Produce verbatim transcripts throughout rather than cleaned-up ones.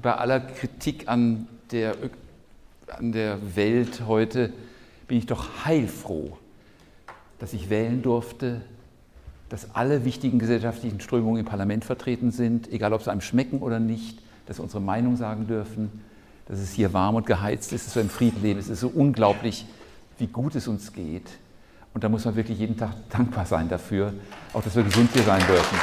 bei aller Kritik an der, an der Welt heute bin ich doch heilfroh, dass ich wählen durfte, dass alle wichtigen gesellschaftlichen Strömungen im Parlament vertreten sind, egal ob sie einem schmecken oder nicht, dass wir unsere Meinung sagen dürfen, dass es hier warm und geheizt ist, dass wir im Frieden leben. Es ist so unglaublich, wie gut es uns geht. Und da muss man wirklich jeden Tag dankbar sein dafür, auch dass wir gesund hier sein dürfen.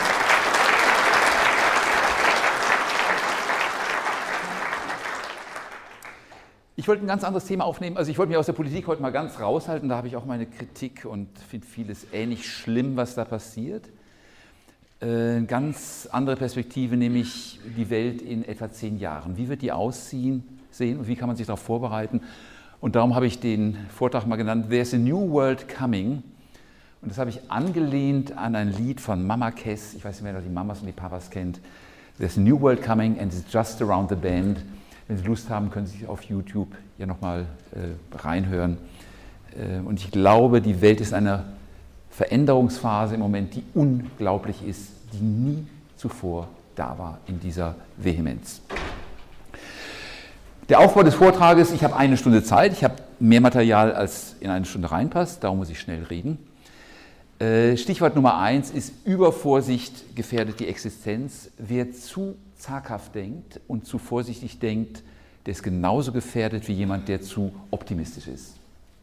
Ich wollte ein ganz anderes Thema aufnehmen. Also ich wollte mich aus der Politik heute mal ganz raushalten. Da habe ich auch meine Kritik und finde vieles ähnlich schlimm, was da passiert. Eine ganz andere Perspektive, nämlich die Welt in etwa zehn Jahren. Wie wird die aussehen sehen und wie kann man sich darauf vorbereiten? Und darum habe ich den Vortrag mal genannt, There's a New World Coming. Und das habe ich angelehnt an ein Lied von Mama Cass. Ich weiß nicht, wer noch die Mamas und die Papas kennt. There's a New World Coming and it's just around the bend. Wenn Sie Lust haben, können Sie sich auf YouTube ja nochmal äh, reinhören. Äh, und ich glaube, die Welt ist in einer Veränderungsphase im Moment, die unglaublich ist, die nie zuvor da war in dieser Vehemenz. Der Aufbau des Vortrages, ich habe eine Stunde Zeit, ich habe mehr Material, als in eine Stunde reinpasst, darum muss ich schnell reden. Äh, Stichwort Nummer eins ist Übervorsicht gefährdet die Existenz. Wer zu zaghaft denkt und zu vorsichtig denkt, der ist genauso gefährdet wie jemand, der zu optimistisch ist.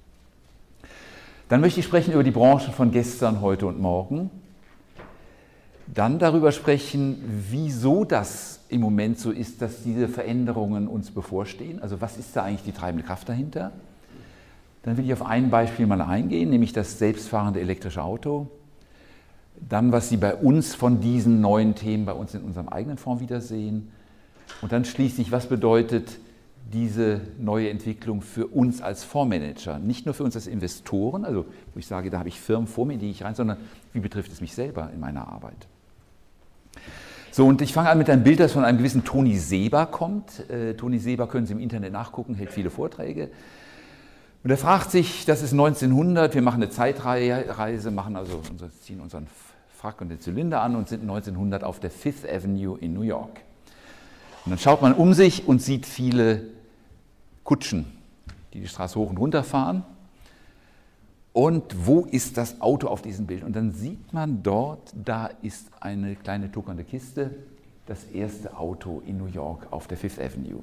Dann möchte ich sprechen über die Branchen von gestern, heute und morgen. Dann darüber sprechen, wieso das im Moment so ist, dass diese Veränderungen uns bevorstehen. Also was ist da eigentlich die treibende Kraft dahinter? Dann will ich auf ein Beispiel mal eingehen, nämlich das selbstfahrende elektrische Auto. Dann, was Sie bei uns von diesen neuen Themen bei uns in unserem eigenen Fonds wiedersehen. Und dann schließlich, was bedeutet diese neue Entwicklung für uns als Fondsmanager? Nicht nur für uns als Investoren, also wo ich sage, da habe ich Firmen vor mir, die ich rein, sondern wie betrifft es mich selber in meiner Arbeit? So, und ich fange an mit einem Bild, das von einem gewissen Toni Seba kommt. Äh, Toni Seba können Sie im Internet nachgucken, hält viele Vorträge. Und er fragt sich, das ist neunzehnhundert, wir machen eine Zeitreise, machen also, ziehen unseren Frack und den Zylinder an und sind neunzehnhundert auf der Fifth Avenue in New York. Und dann schaut man um sich und sieht viele Kutschen, die die Straße hoch und runter fahren. Und wo ist das Auto auf diesem Bild? Und dann sieht man dort, da ist eine kleine tuckernde Kiste, das erste Auto in New York auf der Fifth Avenue.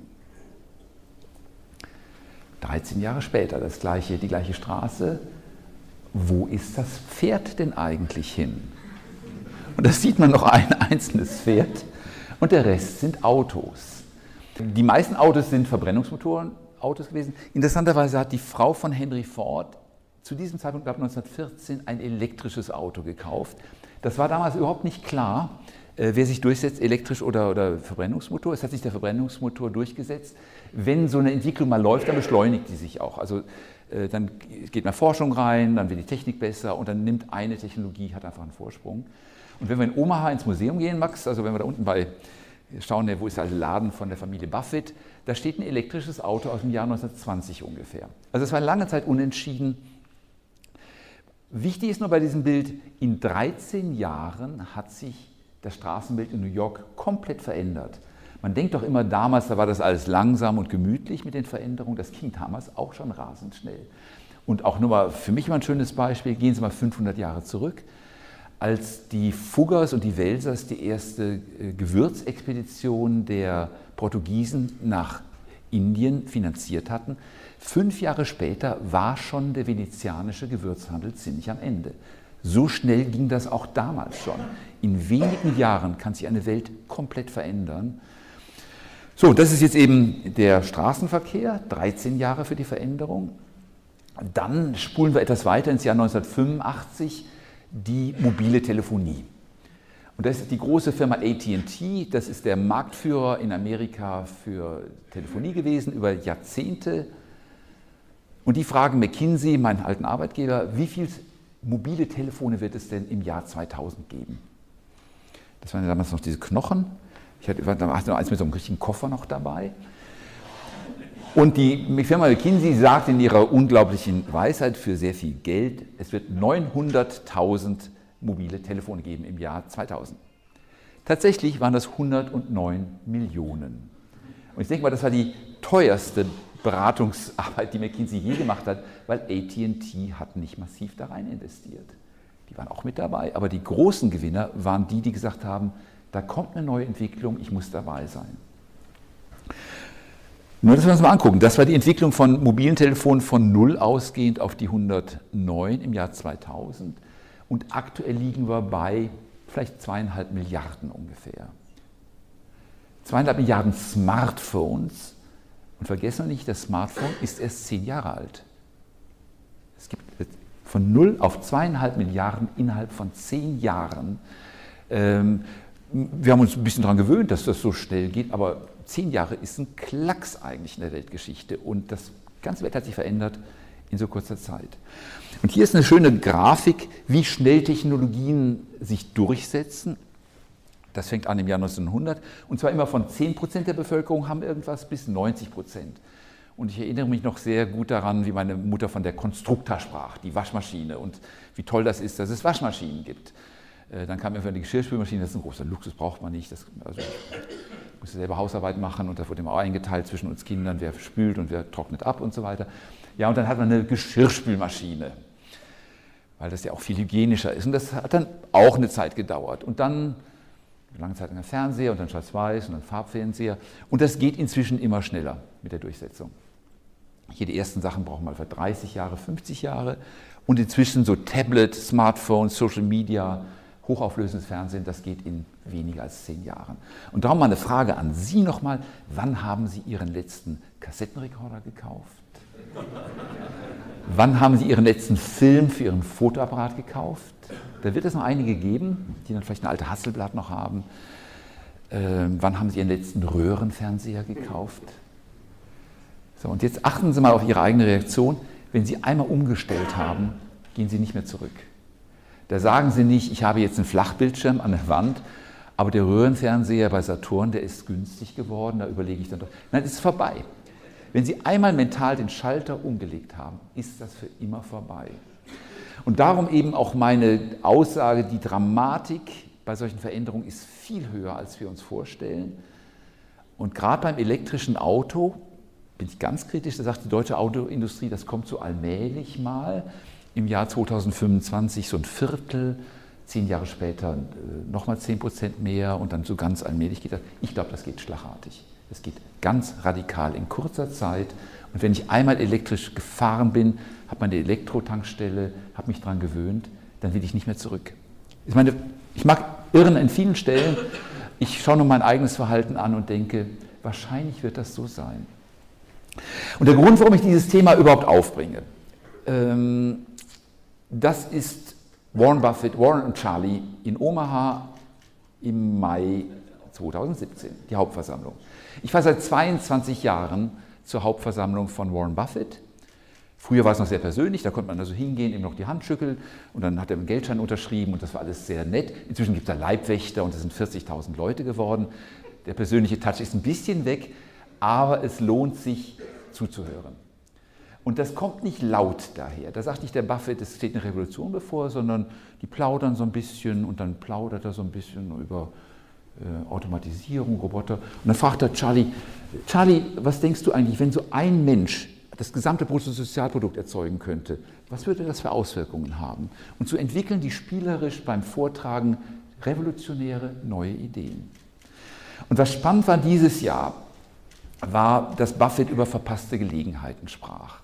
dreizehn Jahre später, das gleiche, die gleiche Straße. Wo ist das Pferd denn eigentlich hin? Und da sieht man noch ein einzelnes Pferd und der Rest sind Autos. Die meisten Autos sind Verbrennungsmotorenautos gewesen. Interessanterweise hat die Frau von Henry Ford zu diesem Zeitpunkt, glaube ich neunzehnhundertvierzehn, ein elektrisches Auto gekauft. Das war damals überhaupt nicht klar, wer sich durchsetzt, elektrisch oder, oder Verbrennungsmotor. Es hat sich der Verbrennungsmotor durchgesetzt. Wenn so eine Entwicklung mal läuft, dann beschleunigt die sich auch. Also äh, dann geht mehr Forschung rein, dann wird die Technik besser und dann nimmt eine Technologie, hat einfach einen Vorsprung. Und wenn wir in Omaha ins Museum gehen, Max, also wenn wir da unten bei schauen, wo ist der alte Laden von der Familie Buffett, da steht ein elektrisches Auto aus dem Jahr neunzehnhundertzwanzig ungefähr. Also es war lange Zeit unentschieden. Wichtig ist nur bei diesem Bild, in dreizehn Jahren hat sich das Straßenbild in New York komplett verändert. Man denkt doch immer damals, da war das alles langsam und gemütlich mit den Veränderungen. Das ging damals auch schon rasend schnell. Und auch nur mal für mich mal ein schönes Beispiel, gehen Sie mal fünfhundert Jahre zurück, als die Fuggers und die Welsers die erste Gewürzexpedition der Portugiesen nach Indien finanziert hatten. Fünf Jahre später war schon der venezianische Gewürzhandel ziemlich am Ende. So schnell ging das auch damals schon. In wenigen Jahren kann sich eine Welt komplett verändern. So, das ist jetzt eben der Straßenverkehr, dreizehn Jahre für die Veränderung. Dann spulen wir etwas weiter ins Jahr neunzehnhundertfünfundachtzig, die mobile Telefonie. Und das ist die große Firma A T and T, das ist der Marktführer in Amerika für Telefonie gewesen über Jahrzehnte. Und die fragen McKinsey, meinen alten Arbeitgeber, wie viele mobile Telefone wird es denn im Jahr zweitausend geben? Das waren ja damals noch diese Knochen. Ich hatte noch eins mit so einem richtigen Koffer noch dabei. Und die Firma McKinsey sagt in ihrer unglaublichen Weisheit für sehr viel Geld, es wird neunhunderttausend mobile Telefone geben im Jahr zweitausend. Tatsächlich waren das hundertneun Millionen. Und ich denke mal, das war die teuerste Beratungsarbeit, die McKinsey je gemacht hat, weil A T und T hat nicht massiv da rein investiert. Die waren auch mit dabei, aber die großen Gewinner waren die, die gesagt haben, da kommt eine neue Entwicklung, ich muss dabei sein. Nur, dass wir uns mal angucken, das war die Entwicklung von mobilen Telefonen von null ausgehend auf die hundertneun im Jahr zweitausend und aktuell liegen wir bei vielleicht zweieinhalb Milliarden ungefähr. Zweieinhalb Milliarden Smartphones und vergessen wir nicht, das Smartphone ist erst zehn Jahre alt. Es gibt von null auf zweieinhalb Milliarden innerhalb von zehn Jahren. Ähm, wir haben uns ein bisschen daran gewöhnt, dass das so schnell geht, aber zehn Jahre ist ein Klacks eigentlich in der Weltgeschichte und das ganze Welt hat sich verändert in so kurzer Zeit. Und hier ist eine schöne Grafik, wie schnell Technologien sich durchsetzen. Das fängt an im Jahr neunzehnhundert und zwar immer von zehn Prozent der Bevölkerung haben irgendwas bis neunzig Prozent. Und ich erinnere mich noch sehr gut daran, wie meine Mutter von der Constructa sprach, die Waschmaschine und wie toll das ist, dass es Waschmaschinen gibt. Dann kam irgendwann die Geschirrspülmaschine, das ist ein großer Luxus, braucht man nicht. Das, also ich musste selber Hausarbeit machen und da wurde immer auch eingeteilt zwischen uns Kindern, wer spült und wer trocknet ab und so weiter. Ja, und dann hat man eine Geschirrspülmaschine, weil das ja auch viel hygienischer ist. Und das hat dann auch eine Zeit gedauert. Und dann eine lange Zeit lang Fernseher und dann Schwarz-Weiß und dann Farbfernseher. Und das geht inzwischen immer schneller mit der Durchsetzung. Hier die ersten Sachen brauchen wir für dreißig Jahre, fünfzig Jahre. Und inzwischen so Tablet, Smartphone, Social Media, hochauflösendes Fernsehen, das geht in weniger als zehn Jahren. Und darum mal eine Frage an Sie nochmal, wann haben Sie Ihren letzten Kassettenrekorder gekauft? Wann haben Sie Ihren letzten Film für Ihren Fotoapparat gekauft? Da wird es noch einige geben, die dann vielleicht eine alte Hasselblad noch haben. Ähm, wann haben Sie Ihren letzten Röhrenfernseher gekauft? So, und jetzt achten Sie mal auf Ihre eigene Reaktion. Wenn Sie einmal umgestellt haben, gehen Sie nicht mehr zurück. Da sagen Sie nicht, ich habe jetzt einen Flachbildschirm an der Wand, aber der Röhrenfernseher bei Saturn, der ist günstig geworden, da überlege ich dann doch. Nein, es ist vorbei. Wenn Sie einmal mental den Schalter umgelegt haben, ist das für immer vorbei. Und darum eben auch meine Aussage, die Dramatik bei solchen Veränderungen ist viel höher, als wir uns vorstellen. Und gerade beim elektrischen Auto bin ich ganz kritisch, da sagt die deutsche Autoindustrie, das kommt so allmählich mal. Im Jahr zweitausendfünfundzwanzig so ein Viertel, zehn Jahre später äh, nochmal zehn Prozent mehr und dann so ganz allmählich geht das. Ich glaube, das geht schlagartig. Das geht ganz radikal in kurzer Zeit. Und wenn ich einmal elektrisch gefahren bin, habe meine Elektrotankstelle, habe mich daran gewöhnt, dann will ich nicht mehr zurück. Ich meine, ich mag irren an vielen Stellen. Ich schaue nur mein eigenes Verhalten an und denke, wahrscheinlich wird das so sein. Und der Grund, warum ich dieses Thema überhaupt aufbringe, ähm, das ist Warren Buffett, Warren und Charlie in Omaha im Mai zweitausendsiebzehn, die Hauptversammlung. Ich war seit zweiundzwanzig Jahren zur Hauptversammlung von Warren Buffett. Früher war es noch sehr persönlich, da konnte man also hingehen, ihm noch die Hand schütteln und dann hat er einen Geldschein unterschrieben und das war alles sehr nett. Inzwischen gibt es da Leibwächter und es sind vierzigtausend Leute geworden. Der persönliche Touch ist ein bisschen weg, aber es lohnt sich zuzuhören. Und das kommt nicht laut daher. Da sagt nicht der Buffett, es steht eine Revolution bevor, sondern die plaudern so ein bisschen und dann plaudert er so ein bisschen über äh, Automatisierung, Roboter. Und dann fragt er Charlie, Charlie, was denkst du eigentlich, wenn so ein Mensch das gesamte Bruttosozialprodukt erzeugen könnte, was würde das für Auswirkungen haben? Und so entwickeln die spielerisch beim Vortragen revolutionäre neue Ideen. Und was spannend war dieses Jahr, war, dass Buffett über verpasste Gelegenheiten sprach.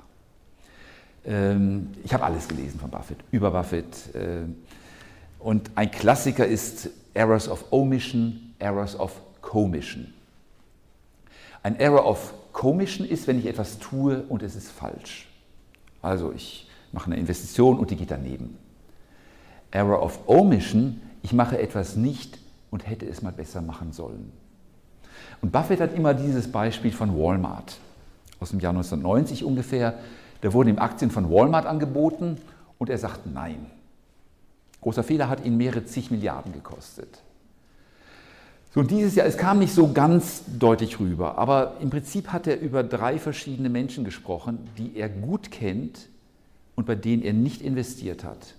Ich habe alles gelesen von Buffett, über Buffett. Und ein Klassiker ist Errors of Omission, Errors of Commission. Ein Error of Commission ist, wenn ich etwas tue und es ist falsch. Also ich mache eine Investition und die geht daneben. Error of Omission, ich mache etwas nicht und hätte es mal besser machen sollen. Und Buffett hat immer dieses Beispiel von Walmart aus dem Jahr neunzehnhundertneunzig ungefähr. Da wurden ihm Aktien von Walmart angeboten und er sagt nein. Großer Fehler, hat ihn mehrere zig Milliarden gekostet. So, und dieses Jahr, es kam nicht so ganz deutlich rüber, aber im Prinzip hat er über drei verschiedene Menschen gesprochen, die er gut kennt und bei denen er nicht investiert hat.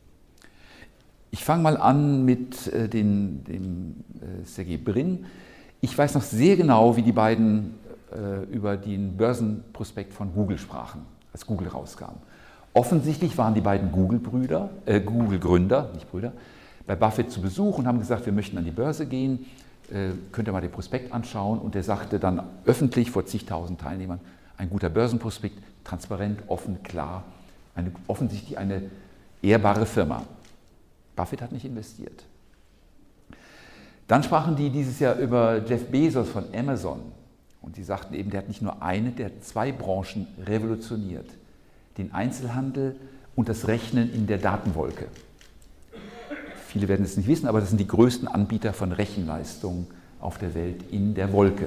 Ich fange mal an mit äh, den, dem äh, Sergey Brin. Ich weiß noch sehr genau, wie die beiden äh, über den Börsenprospekt von Google sprachen, als Google rauskam. Offensichtlich waren die beiden Google-Brüder, äh, Google-Gründer, nicht Brüder, bei Buffett zu Besuch und haben gesagt, wir möchten an die Börse gehen, äh, könnt ihr mal den Prospekt anschauen. Und er sagte dann öffentlich vor zigtausend Teilnehmern, ein guter Börsenprospekt, transparent, offen, klar, eine, offensichtlich eine ehrbare Firma. Buffett hat nicht investiert. Dann sprachen die dieses Jahr über Jeff Bezos von Amazon. Und die sagten eben, der hat nicht nur eine, der hat zwei Branchen revolutioniert. Den Einzelhandel und das Rechnen in der Datenwolke. Viele werden es nicht wissen, aber das sind die größten Anbieter von Rechenleistungen auf der Welt in der Wolke.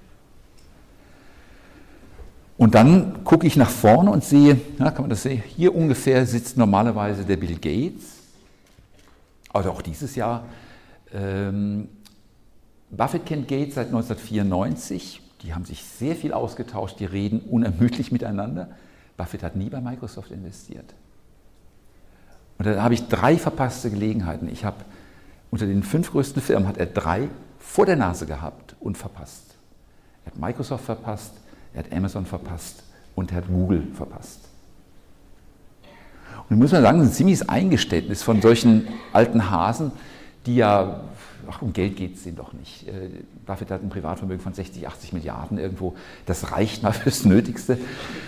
Und dann gucke ich nach vorne und sehe, ja, kann man das sehen, hier ungefähr sitzt normalerweise der Bill Gates, also auch dieses Jahr. Ähm, Buffett kennt Gates seit neunzehnhundertvierundneunzig, die haben sich sehr viel ausgetauscht, die reden unermüdlich miteinander. Buffett hat nie bei Microsoft investiert. Und da habe ich drei verpasste Gelegenheiten. Ich habe unter den fünf größten Firmen hat er drei vor der Nase gehabt und verpasst. Er hat Microsoft verpasst, er hat Amazon verpasst und er hat Google verpasst. Und ich muss mal sagen, das ist ein ziemliches Eingeständnis von solchen alten Hasen, die ja, ach, um Geld geht es denen doch nicht. Buffett hat ein Privatvermögen von sechzig, achtzig Milliarden irgendwo, das reicht mal fürs Nötigste.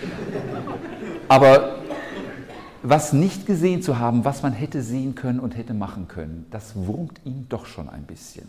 Aber was nicht gesehen zu haben, was man hätte sehen können und hätte machen können, das wurmt ihn doch schon ein bisschen.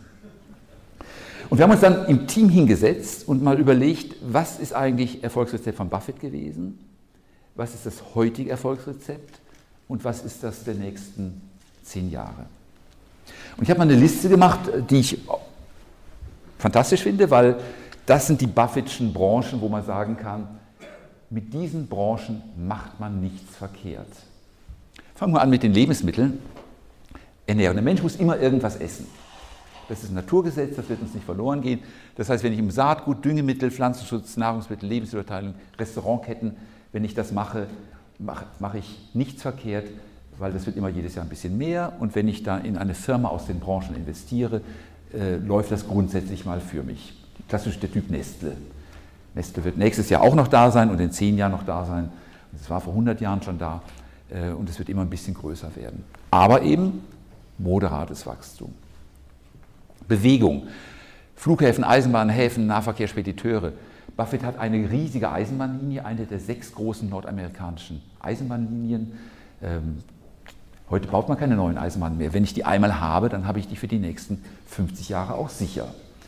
Und wir haben uns dann im Team hingesetzt und mal überlegt, was ist eigentlich Erfolgsrezept von Buffett gewesen, was ist das heutige Erfolgsrezept und was ist das der nächsten zehn Jahre. Und ich habe mal eine Liste gemacht, die ich fantastisch finde, weil das sind die Buffettschen Branchen, wo man sagen kann, mit diesen Branchen macht man nichts verkehrt. Fangen wir an mit den Lebensmitteln. Ernährung. Der Mensch muss immer irgendwas essen. Das ist ein Naturgesetz, das wird uns nicht verloren gehen. Das heißt, wenn ich im Saatgut, Düngemittel, Pflanzenschutz, Nahrungsmittel, Lebensmittelverteilung, Restaurantketten, wenn ich das mache, mache, mache ich nichts verkehrt, weil das wird immer jedes Jahr ein bisschen mehr. Und wenn ich da in eine Firma aus den Branchen investiere, äh, läuft das grundsätzlich mal für mich. Klassisch der Typ Nestle. Nestle wird nächstes Jahr auch noch da sein und in zehn Jahren noch da sein. Es war vor hundert Jahren schon da äh, und es wird immer ein bisschen größer werden. Aber eben moderates Wachstum. Bewegung. Flughäfen, Eisenbahnen, Häfen, Nahverkehr, Spediteure. Buffett hat eine riesige Eisenbahnlinie, eine der sechs großen nordamerikanischen Eisenbahnlinien. Ähm, heute baut man keine neuen Eisenbahnen mehr. Wenn ich die einmal habe, dann habe ich die für die nächsten fünfzig Jahre auch sicher.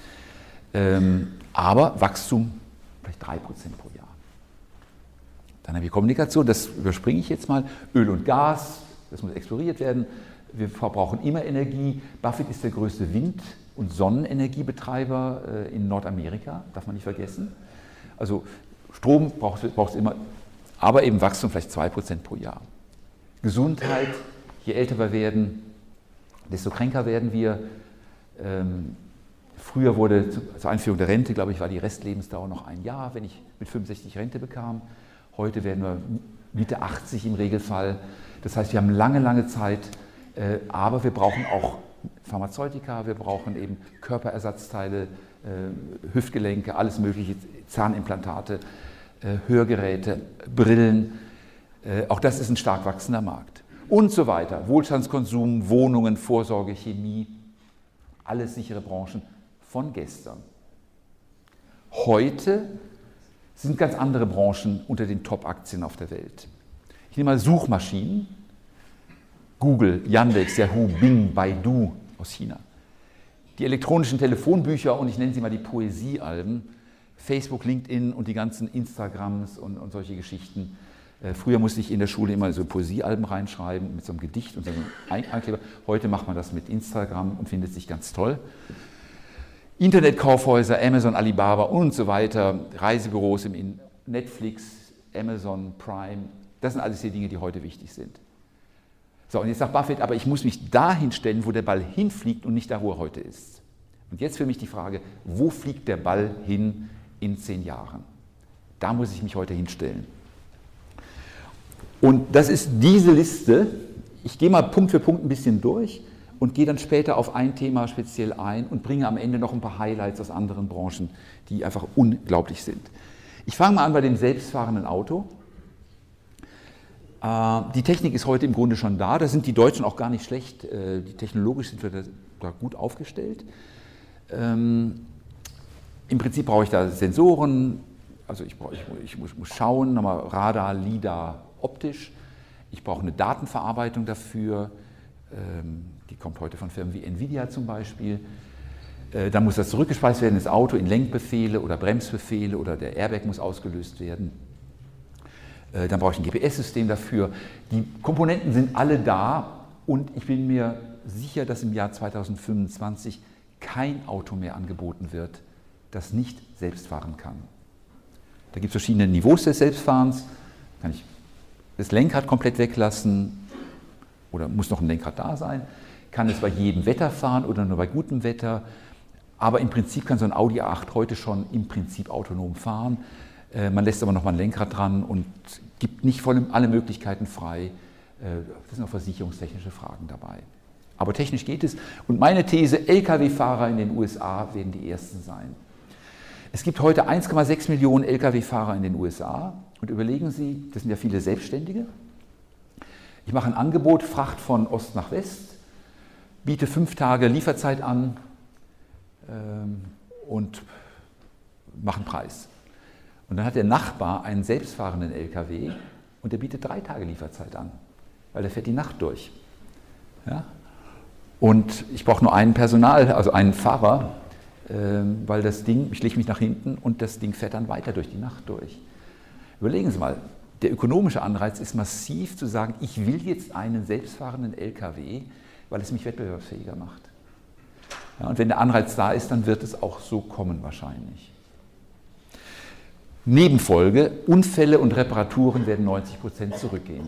Ähm, aber Wachstum vielleicht drei Prozent pro Jahr. Dann habe ich Kommunikation, das überspringe ich jetzt mal. Öl und Gas, das muss exploriert werden. Wir verbrauchen immer Energie. Buffett ist der größte Wind- und Sonnenenergiebetreiber in Nordamerika, darf man nicht vergessen. Also Strom braucht es immer, aber eben Wachstum vielleicht zwei Prozent pro Jahr. Gesundheit, je älter wir werden, desto kränker werden wir. Ähm, früher wurde zur Einführung der Rente, glaube ich, war die Restlebensdauer noch ein Jahr, wenn ich mit fünfundsechzig Rente bekam. Heute werden wir Mitte achtzig im Regelfall. Das heißt, wir haben lange, lange Zeit, äh, aber wir brauchen auch Pharmazeutika, wir brauchen eben Körperersatzteile, äh, Hüftgelenke, alles mögliche, Zahnimplantate, äh, Hörgeräte, Brillen. Äh, auch das ist ein stark wachsender Markt. Und so weiter. Wohlstandskonsum, Wohnungen, Vorsorge, Chemie, alles sichere Branchen von gestern. Heute sind ganz andere Branchen unter den Top-Aktien auf der Welt. Ich nehme mal Suchmaschinen. Google, Yandex, Yahoo, Bing, Baidu aus China. Die elektronischen Telefonbücher und ich nenne sie mal die Poesiealben, Facebook, LinkedIn und die ganzen Instagrams und, und solche Geschichten. Äh, früher musste ich in der Schule immer so Poesiealben reinschreiben mit so einem Gedicht und so einem Einkleber. Heute macht man das mit Instagram und findet sich ganz toll. Internetkaufhäuser, Amazon, Alibaba und so weiter, Reisebüros im In Netflix, Amazon, Prime, das sind alles die Dinge, die heute wichtig sind. So, und jetzt sagt Buffett, aber ich muss mich dahin stellen, wo der Ball hinfliegt und nicht da, wo er heute ist. Und jetzt für mich die Frage, wo fliegt der Ball hin in zehn Jahren? Da muss ich mich heute hinstellen. Und das ist diese Liste. Ich gehe mal Punkt für Punkt ein bisschen durch und gehe dann später auf ein Thema speziell ein und bringe am Ende noch ein paar Highlights aus anderen Branchen, die einfach unglaublich sind. Ich fange mal an bei dem selbstfahrenden Auto. Die Technik ist heute im Grunde schon da, da sind die Deutschen auch gar nicht schlecht, die technologisch sind wir da gut aufgestellt. Im Prinzip brauche ich da Sensoren, also ich, brauche, ich, ich muss, muss schauen, nochmal Radar, LiDAR, optisch. Ich brauche eine Datenverarbeitung dafür, die kommt heute von Firmen wie Nvidia zum Beispiel. Dann muss das zurückgespeist werden ins Auto in Lenkbefehle oder Bremsbefehle oder der Airbag muss ausgelöst werden. Dann brauche ich ein G P S-System dafür. Die Komponenten sind alle da und ich bin mir sicher, dass im Jahr zweitausendfünfundzwanzig kein Auto mehr angeboten wird, das nicht selbst fahren kann. Da gibt es verschiedene Niveaus des Selbstfahrens. Kann ich das Lenkrad komplett weglassen oder muss noch ein Lenkrad da sein? Kann es bei jedem Wetter fahren oder nur bei gutem Wetter? Aber im Prinzip kann so ein Audi A acht heute schon im Prinzip autonom fahren. Man lässt aber noch mal ein Lenkrad dran und gibt nicht voll alle Möglichkeiten frei. Das sind auch versicherungstechnische Fragen dabei. Aber technisch geht es. Und meine These, L K W-Fahrer in den U S A werden die ersten sein. Es gibt heute eins Komma sechs Millionen L K W-Fahrer in den U S A. Und überlegen Sie, das sind ja viele Selbstständige. Ich mache ein Angebot, Fracht von Ost nach West, biete fünf Tage Lieferzeit an ähm, und mache einen Preis. Und dann hat der Nachbar einen selbstfahrenden L K W und der bietet drei Tage Lieferzeit an, weil der fährt die Nacht durch. Ja? Und ich brauche nur einen Personal, also einen Fahrer, äh, weil das Ding, ich lege mich nach hinten und das Ding fährt dann weiter durch die Nacht durch. Überlegen Sie mal, der ökonomische Anreiz ist massiv zu sagen, ich will jetzt einen selbstfahrenden L K W, weil es mich wettbewerbsfähiger macht. Ja, und wenn der Anreiz da ist, dann wird es auch so kommen wahrscheinlich. Nebenfolge, Unfälle und Reparaturen werden neunzig Prozent zurückgehen.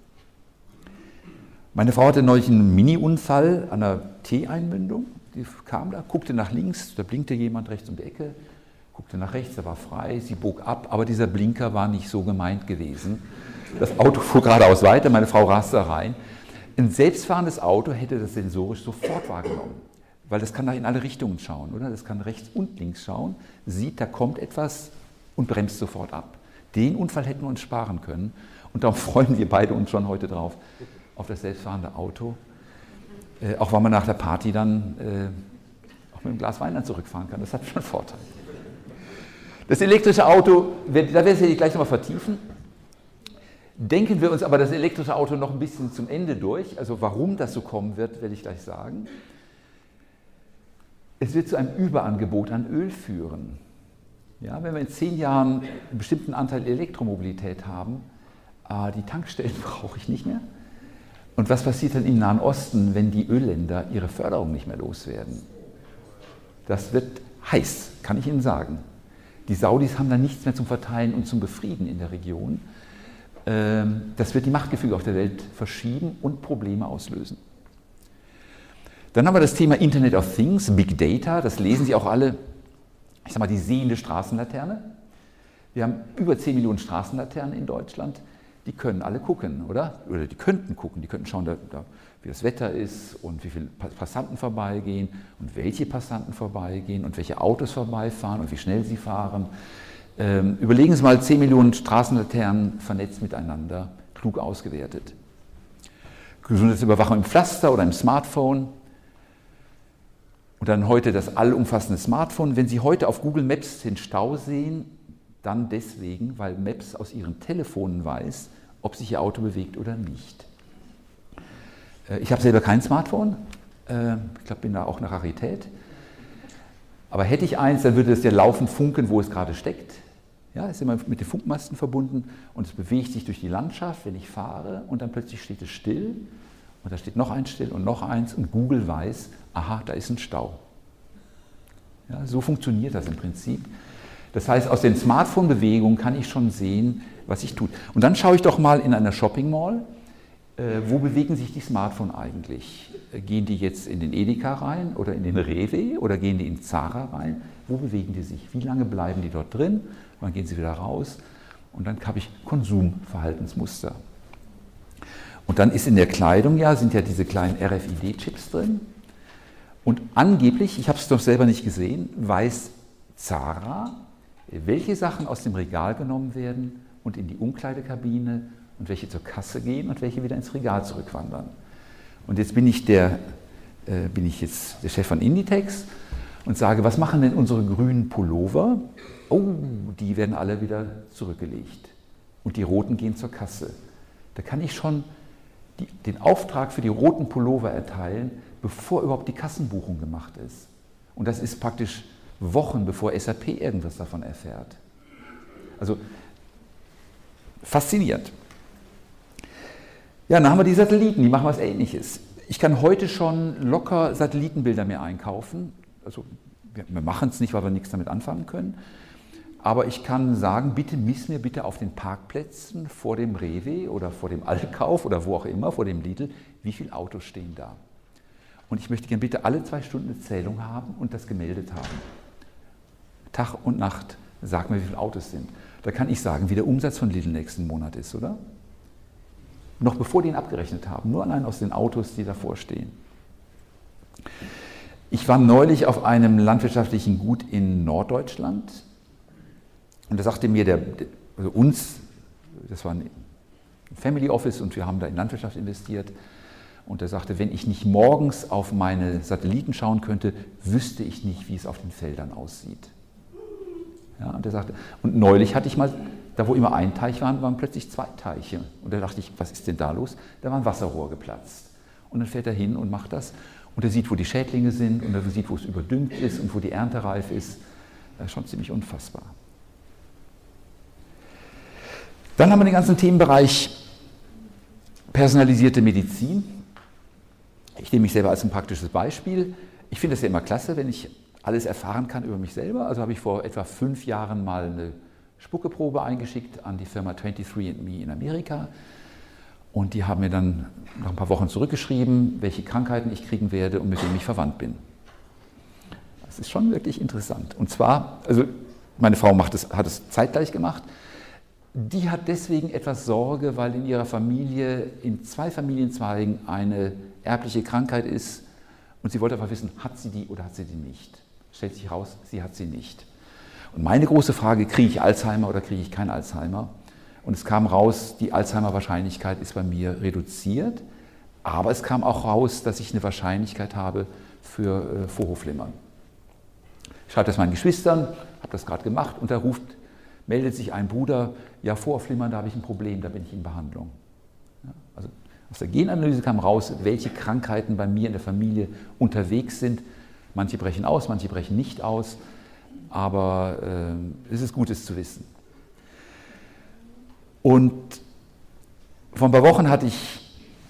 Meine Frau hatte neulich einen Mini-Unfall an einer T-Einmündung. Die kam da, guckte nach links, da blinkte jemand rechts um die Ecke, guckte nach rechts, da war frei, sie bog ab, aber dieser Blinker war nicht so gemeint gewesen. Das Auto fuhr geradeaus weiter, meine Frau raste da rein. Ein selbstfahrendes Auto hätte das sensorisch sofort wahrgenommen, weil das kann da in alle Richtungen schauen, oder? Das kann rechts und links schauen, sieht, da kommt etwas, und bremst sofort ab. Den Unfall hätten wir uns sparen können und darum freuen wir beide uns schon heute drauf, auf das selbstfahrende Auto, äh, auch weil man nach der Party dann äh, auch mit einem Glas Wein dann zurückfahren kann, das hat schon Vorteile. Das elektrische Auto, da werde ich gleich nochmal vertiefen. Denken wir uns aber das elektrische Auto noch ein bisschen zum Ende durch, also warum das so kommen wird, werde ich gleich sagen. Es wird zu einem Überangebot an Öl führen. Ja, wenn wir in zehn Jahren einen bestimmten Anteil Elektromobilität haben, äh, die Tankstellen brauche ich nicht mehr. Und was passiert dann im Nahen Osten, wenn die Ölländer ihre Förderung nicht mehr loswerden? Das wird heiß, kann ich Ihnen sagen. Die Saudis haben dann nichts mehr zum Verteilen und zum Befrieden in der Region. Ähm, das wird die Machtgefüge auf der Welt verschieben und Probleme auslösen. Dann haben wir das Thema Internet of Things, Big Data, das lesen Sie auch alle. Ich sage mal, die sehende Straßenlaterne. Wir haben über zehn Millionen Straßenlaternen in Deutschland. Die können alle gucken, oder? Oder die könnten gucken, die könnten schauen, da, da, wie das Wetter ist und wie viele Passanten vorbeigehen und welche Passanten vorbeigehen und welche Autos vorbeifahren und wie schnell sie fahren. Ähm, überlegen Sie mal, zehn Millionen Straßenlaternen vernetzt miteinander, klug ausgewertet. Gesundheitsüberwachung im Pflaster oder im Smartphone. Und dann heute das allumfassende Smartphone. Wenn Sie heute auf Google Maps den Stau sehen, dann deswegen, weil Maps aus Ihren Telefonen weiß, ob sich Ihr Auto bewegt oder nicht. Ich habe selber kein Smartphone. Ich glaube, bin da auch eine Rarität. Aber hätte ich eins, dann würde es ja laufend funken, wo es gerade steckt. Ja, ist immer mit den Funkmasten verbunden und es bewegt sich durch die Landschaft, wenn ich fahre und dann plötzlich steht es still. Und da steht noch eins still und noch eins und Google weiß, aha, da ist ein Stau. Ja, so funktioniert das im Prinzip. Das heißt, aus den Smartphone-Bewegungen kann ich schon sehen, was ich tue. Und dann schaue ich doch mal in einer Shopping Mall, äh, wo bewegen sich die Smartphones eigentlich? Gehen die jetzt in den Edeka rein oder in den Rewe oder gehen die in Zara rein? Wo bewegen die sich? Wie lange bleiben die dort drin? Wann gehen sie wieder raus? Und dann habe ich Konsumverhaltensmuster. Und dann ist in der Kleidung ja, sind ja diese kleinen R F I D-Chips drin. Und angeblich, ich habe es doch selber nicht gesehen, weiß Zara, welche Sachen aus dem Regal genommen werden und in die Umkleidekabine und welche zur Kasse gehen und welche wieder ins Regal zurückwandern. Und jetzt bin ich, der, äh, bin ich jetzt der Chef von Inditex und sage, was machen denn unsere grünen Pullover? Oh, die werden alle wieder zurückgelegt. Und die roten gehen zur Kasse. Da kann ich schon die, den Auftrag für die roten Pullover erteilen, bevor überhaupt die Kassenbuchung gemacht ist. Und das ist praktisch Wochen, bevor S A P irgendwas davon erfährt. Also faszinierend. Ja, dann haben wir die Satelliten, die machen was Ähnliches. Ich kann heute schon locker Satellitenbilder mir einkaufen. Also wir, wir machen es nicht, weil wir nichts damit anfangen können. Aber ich kann sagen, bitte miss mir bitte auf den Parkplätzen vor dem Rewe oder vor dem Allkauf oder wo auch immer, vor dem Lidl, wie viele Autos stehen da. Und ich möchte gerne bitte alle zwei Stunden eine Zählung haben und das gemeldet haben. Tag und Nacht, sag mir, wie viele Autos sind. Da kann ich sagen, wie der Umsatz von Lidl nächsten Monat ist, oder? Noch bevor die ihn abgerechnet haben, nur allein aus den Autos, die davor stehen. Ich war neulich auf einem landwirtschaftlichen Gut in Norddeutschland und da sagte mir der, also uns, das war ein Family Office und wir haben da in Landwirtschaft investiert, und er sagte, wenn ich nicht morgens auf meine Satelliten schauen könnte, wüsste ich nicht, wie es auf den Feldern aussieht. Ja, und er sagte, und neulich hatte ich mal, da wo immer ein Teich war, waren plötzlich zwei Teiche. Und da dachte ich, was ist denn da los? Da war ein Wasserrohr geplatzt. Und dann fährt er hin und macht das. Und er sieht, wo die Schädlinge sind und er sieht, wo es überdüngt ist und wo die Ernte reif ist. Das ist schon ziemlich unfassbar. Dann haben wir den ganzen Themenbereich personalisierte Medizin. Ich nehme mich selber als ein praktisches Beispiel. Ich finde es ja immer klasse, wenn ich alles erfahren kann über mich selber. Also habe ich vor etwa fünf Jahren mal eine Spuckeprobe eingeschickt an die Firma twenty-three and me in Amerika. Und die haben mir dann nach ein paar Wochen zurückgeschrieben, welche Krankheiten ich kriegen werde und mit wem ich verwandt bin. Das ist schon wirklich interessant. Und zwar, also meine Frau macht es, hat es zeitgleich gemacht. Die hat deswegen etwas Sorge, weil in ihrer Familie, in zwei Familienzweigen eine erbliche Krankheit ist. Und sie wollte einfach wissen, hat sie die oder hat sie die nicht? Stellt sich raus, sie hat sie nicht. Und meine große Frage, kriege ich Alzheimer oder kriege ich kein Alzheimer? Und es kam raus, die Alzheimer-Wahrscheinlichkeit ist bei mir reduziert, aber es kam auch raus, dass ich eine Wahrscheinlichkeit habe für äh, Vorhofflimmern. Ich schreibe das meinen Geschwistern, habe das gerade gemacht und da ruft, meldet sich ein Bruder, ja, Vorhofflimmern, da habe ich ein Problem, da bin ich in Behandlung. Ja, also aus der Genanalyse kam raus, welche Krankheiten bei mir in der Familie unterwegs sind. Manche brechen aus, manche brechen nicht aus, aber äh, es ist gut, es zu wissen. Und vor ein paar Wochen hatte ich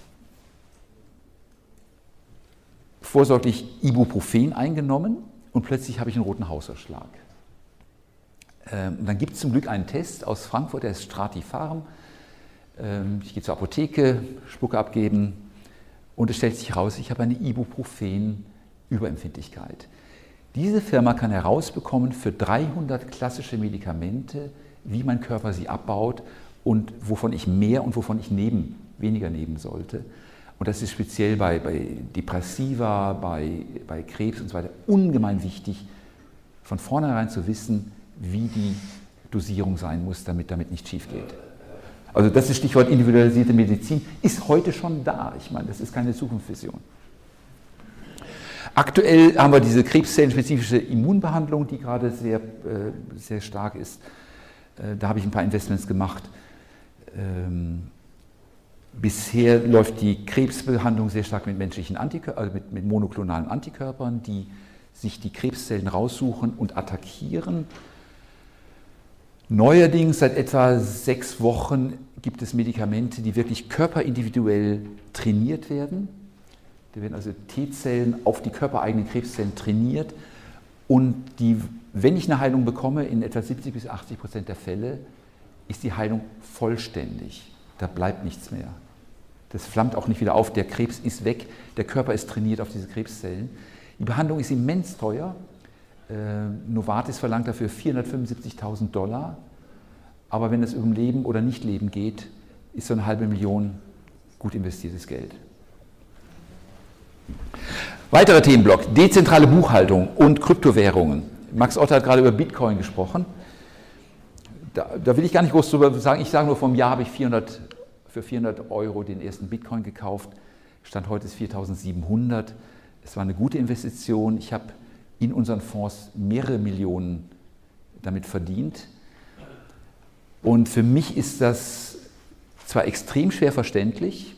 vorsorglich Ibuprofen eingenommen und plötzlich habe ich einen roten Hautausschlag. Ähm, dann gibt es zum Glück einen Test aus Frankfurt, der ist Stratifarm. Ähm, ich gehe zur Apotheke, Spucke abgeben und es stellt sich heraus, ich habe eine Ibuprofen-Überempfindlichkeit. Diese Firma kann herausbekommen für dreihundert klassische Medikamente, wie mein Körper sie abbaut und wovon ich mehr und wovon ich neben, weniger nehmen sollte. Und das ist speziell bei, bei Depressiva, bei, bei Krebs und so weiter ungemein wichtig, von vornherein zu wissen, wie die Dosierung sein muss, damit damit nicht schief geht. Also das ist Stichwort individualisierte Medizin, ist heute schon da. Ich meine, das ist keine Zukunftsvision. Aktuell haben wir diese krebszellenspezifische Immunbehandlung, die gerade sehr, äh, sehr stark ist. Äh, da habe ich ein paar Investments gemacht. Ähm, bisher läuft die Krebsbehandlung sehr stark mit menschlichen Antikörpern, also mit, mit monoklonalen Antikörpern, die sich die Krebszellen raussuchen und attackieren. Neuerdings, seit etwa sechs Wochen, gibt es Medikamente, die wirklich körperindividuell trainiert werden. Da werden also T-Zellen auf die körpereigenen Krebszellen trainiert und die, wenn ich eine Heilung bekomme, in etwa siebzig bis achtzig Prozent der Fälle, ist die Heilung vollständig. Da bleibt nichts mehr. Das flammt auch nicht wieder auf, der Krebs ist weg, der Körper ist trainiert auf diese Krebszellen. Die Behandlung ist immens teuer. Äh, Novartis verlangt dafür vierhundertfünfundsiebzigtausend Dollar. Aber wenn es um Leben oder Nicht-Leben geht, ist so eine halbe Million gut investiertes Geld. Weiterer Themenblock, dezentrale Buchhaltung und Kryptowährungen. Max Otte hat gerade über Bitcoin gesprochen. Da, da will ich gar nicht groß drüber sagen. Ich sage nur, vor einem Jahr habe ich vierhundert, für vierhundert Euro den ersten Bitcoin gekauft. Stand heute ist viertausendsiebenhundert. Es war eine gute Investition. Ich habe in unseren Fonds mehrere Millionen damit verdient. Und für mich ist das zwar extrem schwer verständlich,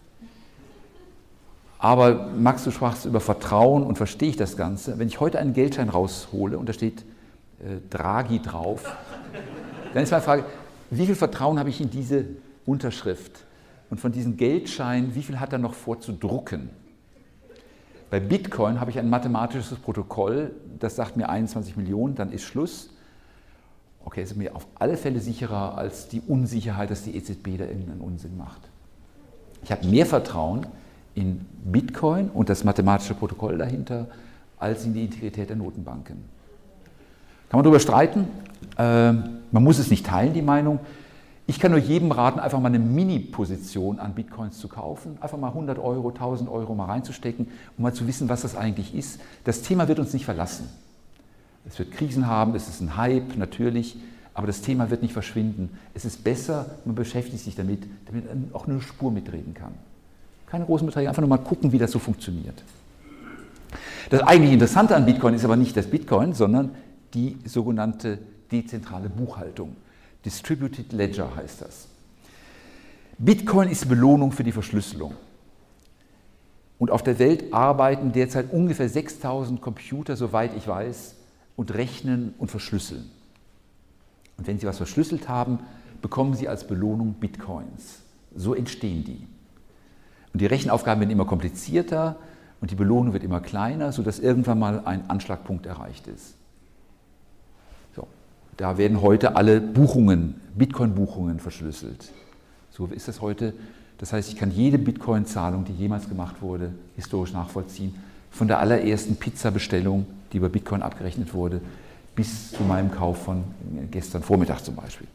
aber Max, du sprachst über Vertrauen und verstehe ich das Ganze. Wenn ich heute einen Geldschein raushole und da steht äh, Draghi drauf, dann ist meine Frage, wie viel Vertrauen habe ich in diese Unterschrift? Und von diesem Geldschein, wie viel hat er noch vor zu drucken? Bei Bitcoin habe ich ein mathematisches Protokoll, das sagt mir einundzwanzig Millionen, dann ist Schluss. Okay, ist mir auf alle Fälle sicherer als die Unsicherheit, dass die E Z B da irgendeinen Unsinn macht. Ich habe mehr Vertrauen in Bitcoin und das mathematische Protokoll dahinter, als in die Integrität der Notenbanken. Kann man darüber streiten? Äh, man muss es nicht teilen, die Meinung. Ich kann nur jedem raten, einfach mal eine Mini-Position an Bitcoins zu kaufen, einfach mal hundert Euro, tausend Euro mal reinzustecken, um mal zu wissen, was das eigentlich ist. Das Thema wird uns nicht verlassen. Es wird Krisen haben, es ist ein Hype, natürlich, aber das Thema wird nicht verschwinden. Es ist besser, man beschäftigt sich damit, damit man auch eine Spur mitreden kann. Keine großen Beträge, einfach nur mal gucken, wie das so funktioniert. Das eigentlich Interessante an Bitcoin ist aber nicht das Bitcoin, sondern die sogenannte dezentrale Buchhaltung. Distributed Ledger heißt das. Bitcoin ist Belohnung für die Verschlüsselung. Und auf der Welt arbeiten derzeit ungefähr sechstausend Computer, soweit ich weiß, und rechnen und verschlüsseln. Und wenn sie was verschlüsselt haben, bekommen sie als Belohnung Bitcoins. So entstehen die. Und die Rechenaufgaben werden immer komplizierter und die Belohnung wird immer kleiner, sodass irgendwann mal ein Anschlagpunkt erreicht ist. So, da werden heute alle Buchungen, Bitcoin-Buchungen verschlüsselt. So ist das heute. Das heißt, ich kann jede Bitcoin-Zahlung, die jemals gemacht wurde, historisch nachvollziehen. Von der allerersten Pizza-Bestellung, die über Bitcoin abgerechnet wurde, bis zu meinem Kauf von gestern Vormittag zum Beispiel.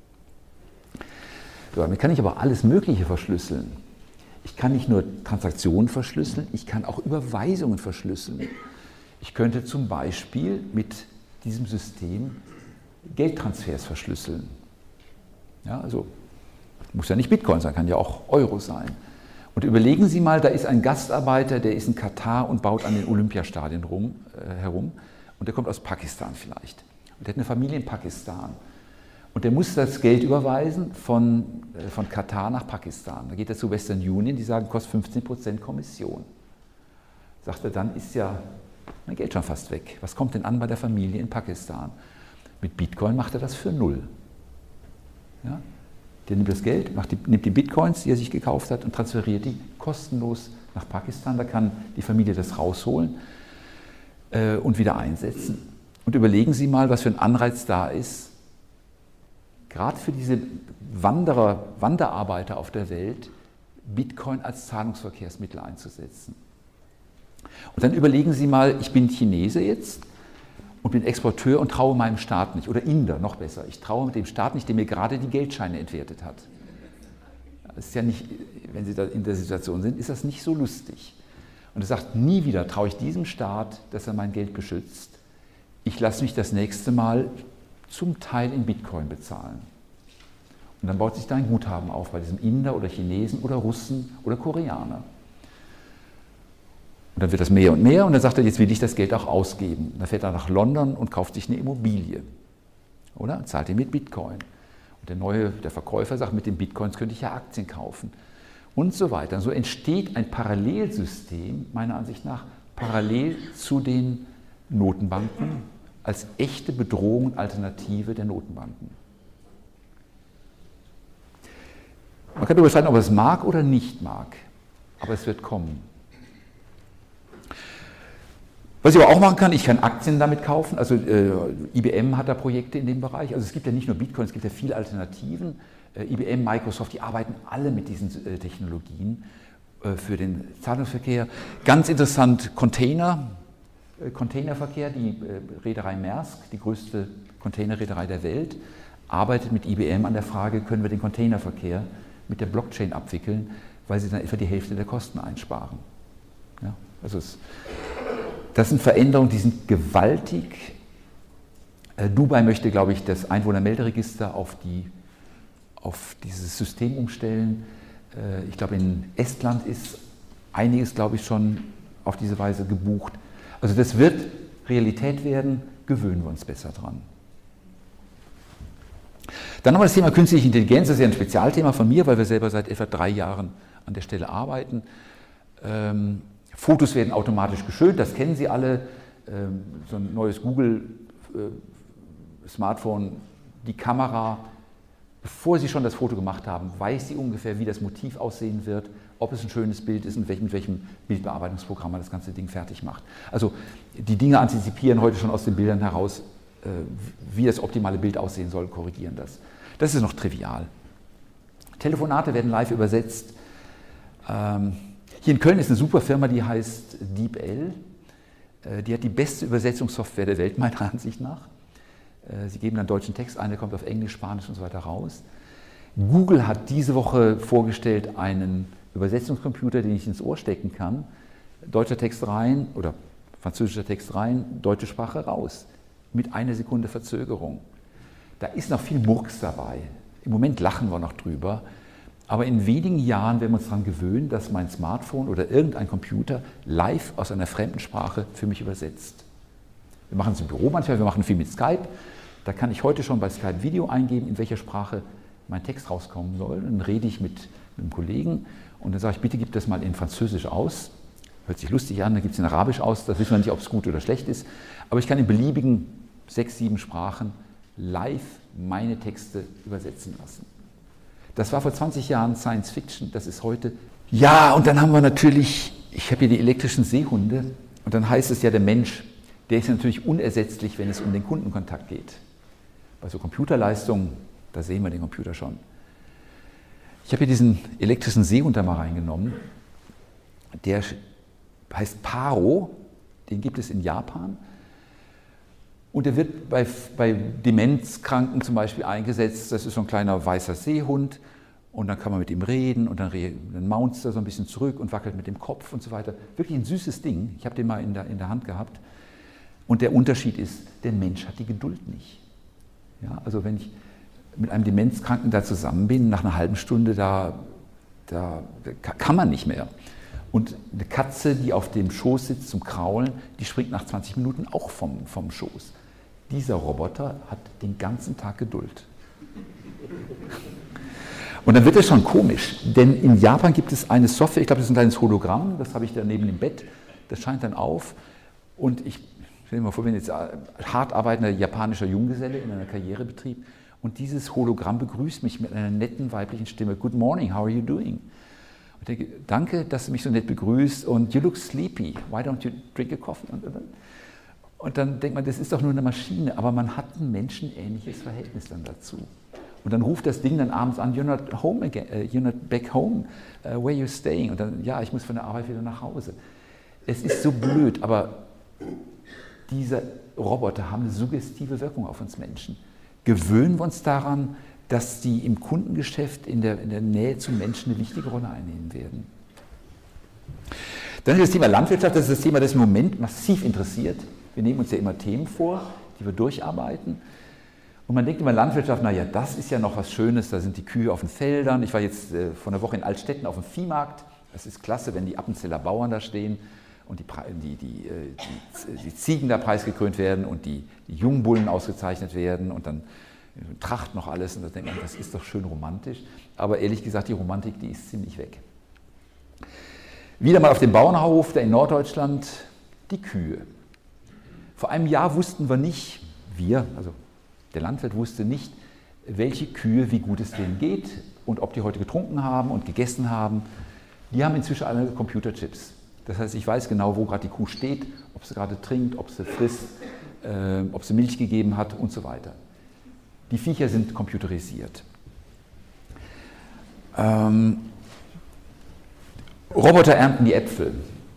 So, damit kann ich aber alles Mögliche verschlüsseln. Ich kann nicht nur Transaktionen verschlüsseln, ich kann auch Überweisungen verschlüsseln. Ich könnte zum Beispiel mit diesem System Geldtransfers verschlüsseln. Ja, also muss ja nicht Bitcoin sein, kann ja auch Euro sein. Und überlegen Sie mal, da ist ein Gastarbeiter, der ist in Katar und baut an den Olympiastadien rum, äh, herum und der kommt aus Pakistan vielleicht. Und der hat eine Familie in Pakistan. Und der muss das Geld überweisen von, äh, von Katar nach Pakistan. Da geht er zu Western Union, die sagen, kostet fünfzehn Prozent Kommission. Sagt er, dann ist ja mein Geld schon fast weg. Was kommt denn an bei der Familie in Pakistan? Mit Bitcoin macht er das für null. Ja? Der nimmt das Geld, macht die, nimmt die Bitcoins, die er sich gekauft hat, und transferiert die kostenlos nach Pakistan. Da kann die Familie das rausholen äh, und wieder einsetzen. Und überlegen Sie mal, was für ein Anreiz da ist, gerade für diese Wanderer, Wanderarbeiter auf der Welt, Bitcoin als Zahlungsverkehrsmittel einzusetzen. Und dann überlegen Sie mal, ich bin Chinese jetzt und bin Exporteur und traue meinem Staat nicht, oder Inder, noch besser. Ich traue mit dem Staat nicht, der mir gerade die Geldscheine entwertet hat. Das ist ja nicht, wenn Sie da in der Situation sind, ist das nicht so lustig. Und er sagt, nie wieder traue ich diesem Staat, dass er mein Geld beschützt. Ich lasse mich das nächste Mal zum Teil in Bitcoin bezahlen. Und dann baut sich da ein Guthaben auf bei diesem Inder oder Chinesen oder Russen oder Koreaner. Und dann wird das mehr und mehr und dann sagt er, jetzt will ich das Geld auch ausgeben. Und dann fährt er nach London und kauft sich eine Immobilie. Oder? Und zahlt ihn mit Bitcoin. Und der neue, der Verkäufer sagt, mit den Bitcoins könnte ich ja Aktien kaufen. Und so weiter. Und so entsteht ein Parallelsystem, meiner Ansicht nach, parallel zu den Notenbanken, als echte Bedrohung und Alternative der Notenbanken. Man kann darüber streiten, ob er es mag oder nicht mag, aber es wird kommen. Was ich aber auch machen kann, ich kann Aktien damit kaufen, also äh, I B M hat da Projekte in dem Bereich, also es gibt ja nicht nur Bitcoin, es gibt ja viele Alternativen. Äh, I B M, Microsoft, die arbeiten alle mit diesen äh, Technologien äh, für den Zahlungsverkehr. Ganz interessant, Container, äh, Containerverkehr, die äh, Reederei Maersk, die größte Containerreederei der Welt, arbeitet mit I B M an der Frage, können wir den Containerverkehr mit der Blockchain abwickeln, weil sie dann etwa die Hälfte der Kosten einsparen. Ja, also es, das sind Veränderungen, die sind gewaltig. Äh, Dubai möchte, glaube ich, das Einwohnermelderegister auf, die, auf dieses System umstellen. Äh, ich glaube, in Estland ist einiges, glaube ich, schon auf diese Weise gebucht. Also das wird Realität werden, gewöhnen wir uns besser dran. Dann haben wir das Thema künstliche Intelligenz, das ist ja ein Spezialthema von mir, weil wir selber seit etwa drei Jahren an der Stelle arbeiten. Ähm, Fotos werden automatisch geschönt, das kennen Sie alle. Ähm, so ein neues Google-Smartphone, äh, die Kamera, bevor Sie schon das Foto gemacht haben, weiß sie ungefähr, wie das Motiv aussehen wird, ob es ein schönes Bild ist und mit welchem Bildbearbeitungsprogramm man das ganze Ding fertig macht. Also die Dinge antizipieren heute schon aus den Bildern heraus, äh, wie das optimale Bild aussehen soll, korrigieren das. Das ist noch trivial. Telefonate werden live übersetzt. Ähm, hier in Köln ist eine super Firma, die heißt DeepL. Äh, die hat die beste Übersetzungssoftware der Welt, meiner Ansicht nach. Äh, sie geben dann deutschen Text ein, der kommt auf Englisch, Spanisch und so weiter raus. Google hat diese Woche vorgestellt einen Übersetzungscomputer, den ich ins Ohr stecken kann. Deutscher Text rein oder französischer Text rein, deutsche Sprache raus. Mit einer Sekunde Verzögerung. Da ist noch viel Murks dabei. Im Moment lachen wir noch drüber. Aber in wenigen Jahren werden wir uns daran gewöhnen, dass mein Smartphone oder irgendein Computer live aus einer fremden Sprache für mich übersetzt. Wir machen es im Büro manchmal, wir machen viel mit Skype. Da kann ich heute schon bei Skype Video eingeben, in welcher Sprache mein Text rauskommen soll. Dann rede ich mit einem Kollegen und dann sage ich, bitte gib das mal in Französisch aus. Hört sich lustig an, dann gibt es in Arabisch aus, das wissen wir nicht, ob es gut oder schlecht ist. Aber ich kann in beliebigen sechs, sieben Sprachen live meine Texte übersetzen lassen. Das war vor zwanzig Jahren Science Fiction, das ist heute. Ja, und dann haben wir natürlich, ich habe hier die elektrischen Seehunde und dann heißt es ja, der Mensch, der ist natürlich unersetzlich, wenn es um den Kundenkontakt geht. Bei so Computerleistungen, da sehen wir den Computer schon. Ich habe hier diesen elektrischen Seehund da mal reingenommen, der heißt Paro, den gibt es in Japan. Und der wird bei, bei Demenzkranken zum Beispiel eingesetzt. Das ist so ein kleiner weißer Seehund und dann kann man mit ihm reden und dann, dann maunzt er so ein bisschen zurück und wackelt mit dem Kopf und so weiter. Wirklich ein süßes Ding. Ich habe den mal in der, in der Hand gehabt. Und der Unterschied ist, der Mensch hat die Geduld nicht. Ja, also wenn ich mit einem Demenzkranken da zusammen bin, nach einer halben Stunde, da, da, da kann man nicht mehr. Und eine Katze, die auf dem Schoß sitzt zum Kraulen, die springt nach zwanzig Minuten auch vom, vom Schoß. Dieser Roboter hat den ganzen Tag Geduld. Und dann wird es schon komisch, denn in Japan gibt es eine Software, ich glaube, das ist ein kleines Hologramm, das habe ich da neben dem Bett, das scheint dann auf. Und ich stelle mir vor, wenn jetzt hart arbeitender japanischer Junggeselle in einem Karrierebetrieb und dieses Hologramm begrüßt mich mit einer netten weiblichen Stimme. Good morning, how are you doing? Und ich denke, danke, dass du mich so nett begrüßt und you look sleepy, why don't you drink a coffee? Und, und, und dann denkt man, das ist doch nur eine Maschine, aber man hat ein menschenähnliches Verhältnis dann dazu. Und dann ruft das Ding dann abends an, you're not home again, uh, you're not back home, uh, where you staying? Und dann, ja, ich muss von der Arbeit wieder nach Hause. Es ist so blöd, aber diese Roboter haben eine suggestive Wirkung auf uns Menschen. Gewöhnen wir uns daran, dass die im Kundengeschäft in der, in der Nähe zum Menschen eine wichtige Rolle einnehmen werden. Dann ist das Thema Landwirtschaft, das ist das Thema, das im Moment massiv interessiert. Wir nehmen uns ja immer Themen vor, die wir durcharbeiten. Und man denkt immer, Landwirtschaft, naja, das ist ja noch was Schönes, da sind die Kühe auf den Feldern. Ich war jetzt äh, vor einer Woche in Altstetten auf dem Viehmarkt. Das ist klasse, wenn die Appenzeller Bauern da stehen und die, die, die, die, die Ziegen da preisgekrönt werden und die, die Jungbullen ausgezeichnet werden und dann Tracht noch alles. Und da denkt man, das ist doch schön romantisch. Aber ehrlich gesagt, die Romantik, die ist ziemlich weg. Wieder mal auf dem Bauernhof, da in Norddeutschland, die Kühe. Vor einem Jahr wussten wir nicht, wir, also der Landwirt wusste nicht, welche Kühe, wie gut es denen geht und ob die heute getrunken haben und gegessen haben. Die haben inzwischen alle Computerchips. Das heißt, ich weiß genau, wo gerade die Kuh steht, ob sie gerade trinkt, ob sie frisst, äh, ob sie Milch gegeben hat und so weiter. Die Viecher sind computerisiert. Ähm, Roboter ernten die Äpfel.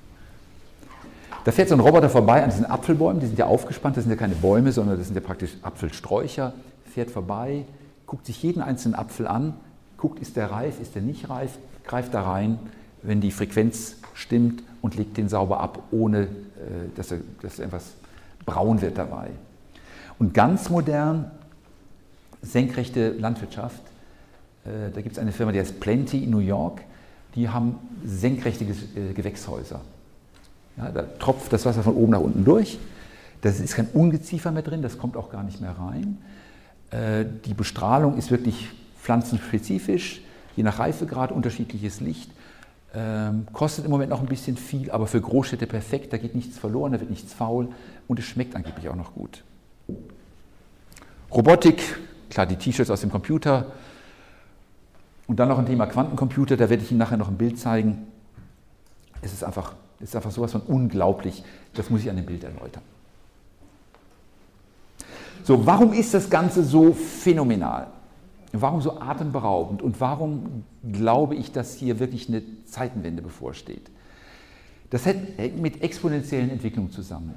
Da fährt so ein Roboter vorbei an diesen Apfelbäumen, die sind ja aufgespannt, das sind ja keine Bäume, sondern das sind ja praktisch Apfelsträucher, fährt vorbei, guckt sich jeden einzelnen Apfel an, guckt, ist der reif, ist der nicht reif, greift da rein, wenn die Frequenz stimmt und legt den sauber ab, ohne dass, er, dass etwas braun wird dabei. Und ganz modern, senkrechte Landwirtschaft, da gibt es eine Firma, die heißt Plenty in New York, die haben senkrechte Gewächshäuser. Ja, da tropft das Wasser von oben nach unten durch, da ist kein Ungeziefer mehr drin, das kommt auch gar nicht mehr rein. Die Bestrahlung ist wirklich pflanzenspezifisch, je nach Reifegrad unterschiedliches Licht. Ähm, kostet im Moment noch ein bisschen viel, aber für Großstädte perfekt, da geht nichts verloren, da wird nichts faul und es schmeckt angeblich auch noch gut. Robotik, klar, die T-Shirts aus dem Computer und dann noch ein Thema Quantencomputer, da werde ich Ihnen nachher noch ein Bild zeigen. Es ist einfach, es ist einfach sowas von unglaublich, das muss ich an dem Bild erläutern. So, warum ist das Ganze so phänomenal? Warum so atemberaubend und warum glaube ich, dass hier wirklich eine Zeitenwende bevorsteht? Das hängt mit exponentiellen Entwicklungen zusammen.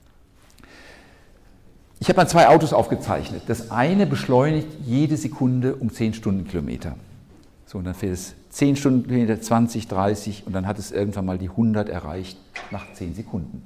Ich habe mal zwei Autos aufgezeichnet. Das eine beschleunigt jede Sekunde um zehn Stundenkilometer. So, und dann fährt es zehn Stundenkilometer, zwanzig, dreißig und dann hat es irgendwann mal die hundert erreicht nach zehn Sekunden.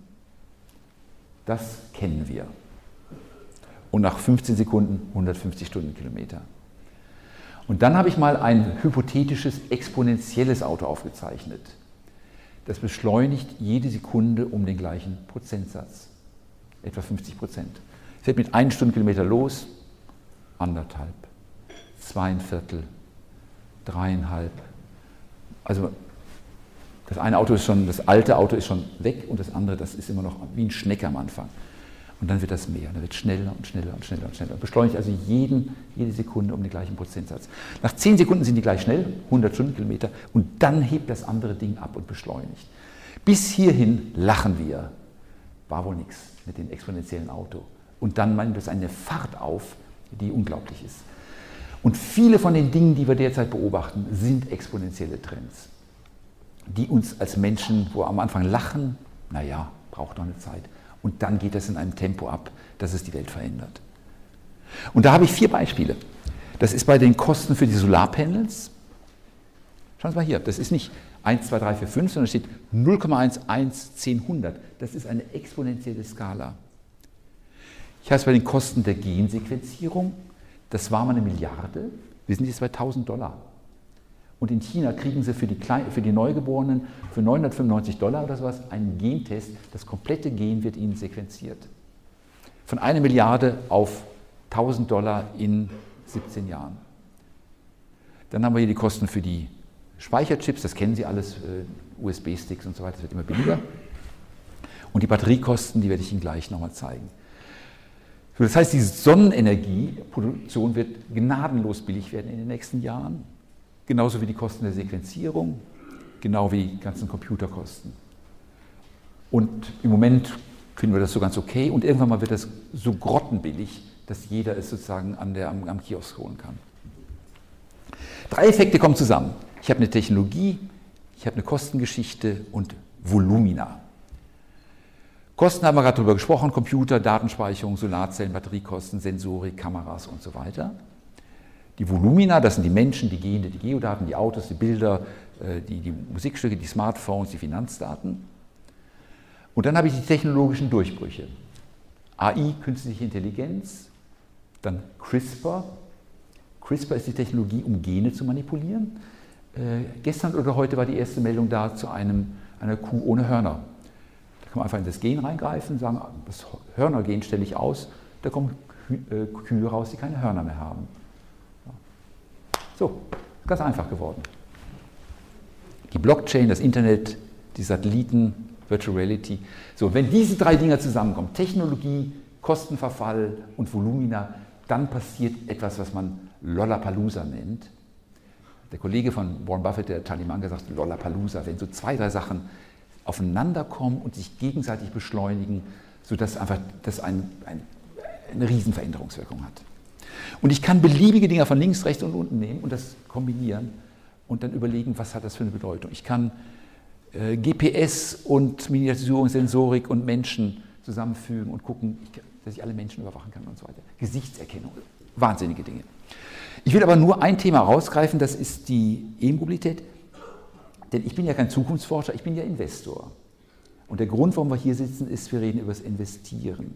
Das kennen wir. Und nach fünfzehn Sekunden hundertfünfzig Stundenkilometer. Und dann habe ich mal ein hypothetisches exponentielles Auto aufgezeichnet. Das beschleunigt jede Sekunde um den gleichen Prozentsatz, etwa fünfzig Prozent. Es fährt mit einem Stundenkilometer los, anderthalb, zweieinviertel, dreieinhalb. Also das eine Auto ist schon, das alte Auto ist schon weg und das andere, das ist immer noch wie ein Schneck am Anfang. Und dann wird das mehr, dann wird es schneller und schneller und schneller und schneller. Beschleunigt also jeden, jede Sekunde um den gleichen Prozentsatz. Nach zehn Sekunden sind die gleich schnell, hundert Stundenkilometer, und dann hebt das andere Ding ab und beschleunigt. Bis hierhin lachen wir. War wohl nichts mit dem exponentiellen Auto. Und dann nimmt es eine Fahrt auf, die unglaublich ist. Und viele von den Dingen, die wir derzeit beobachten, sind exponentielle Trends, die uns als Menschen, wo am Anfang lachen, naja, braucht noch eine Zeit. Und dann geht das in einem Tempo ab, dass es die Welt verändert. Und da habe ich vier Beispiele. Das ist bei den Kosten für die Solarpanels. Schauen Sie mal hier, das ist nicht eins, zwei, drei, vier, fünf, sondern steht null Komma eins eins, zehn, hundert. Das ist eine exponentielle Skala. Ich habe es bei den Kosten der Gensequenzierung, das war mal eine Milliarde, wir sind jetzt bei tausend Dollar. Und in China kriegen sie für die, Klein für die Neugeborenen für neunhundertfünfundneunzig Dollar oder sowas einen Gentest. Das komplette Gen wird ihnen sequenziert. Von einer Milliarde auf tausend Dollar in siebzehn Jahren. Dann haben wir hier die Kosten für die Speicherchips, das kennen Sie alles, U S B-Sticks und so weiter, das wird immer billiger. Und die Batteriekosten, die werde ich Ihnen gleich nochmal zeigen. Das heißt, die Sonnenenergieproduktion wird gnadenlos billig werden in den nächsten Jahren. Genauso wie die Kosten der Sequenzierung, genau wie die ganzen Computerkosten. Und im Moment finden wir das so ganz okay und irgendwann mal wird das so grottenbillig, dass jeder es sozusagen an der, am, am Kiosk holen kann. Drei Effekte kommen zusammen. Ich habe eine Technologie, ich habe eine Kostengeschichte und Volumina. Kosten haben wir gerade darüber gesprochen, Computer, Datenspeicherung, Solarzellen, Batteriekosten, Sensorik, Kameras und so weiter. Die Volumina, das sind die Menschen, die Gene, die Geodaten, die Autos, die Bilder, die, die Musikstücke, die Smartphones, die Finanzdaten. Und dann habe ich die technologischen Durchbrüche. A I, künstliche Intelligenz, dann CRISPR. CRISPR ist die Technologie, um Gene zu manipulieren. Äh, gestern oder heute war die erste Meldung da zu einem, einer Kuh ohne Hörner. Da kann man einfach in das Gen reingreifen, sagen, das Hörnergen stelle ich aus, da kommen Kühe raus, die keine Hörner mehr haben. So, ganz einfach geworden. Die Blockchain, das Internet, die Satelliten, Virtual Reality. So, wenn diese drei Dinge zusammenkommen, Technologie, Kostenverfall und Volumina, dann passiert etwas, was man Lollapalooza nennt. Der Kollege von Warren Buffett, der Charlie Munger, sagt Lollapalooza, wenn so zwei, drei Sachen aufeinander kommen und sich gegenseitig beschleunigen, sodass einfach das ein, ein, eine Riesenveränderungswirkung hat. Und ich kann beliebige Dinge von links, rechts und unten nehmen und das kombinieren und dann überlegen, was hat das für eine Bedeutung. Ich kann äh, G P S und Miniaturisierung, Sensorik und Menschen zusammenfügen und gucken, ich, dass ich alle Menschen überwachen kann und so weiter. Gesichtserkennung, wahnsinnige Dinge. Ich will aber nur ein Thema rausgreifen, das ist die E-Mobilität. Denn ich bin ja kein Zukunftsforscher, ich bin ja Investor. Und der Grund, warum wir hier sitzen, ist, wir reden über das Investieren.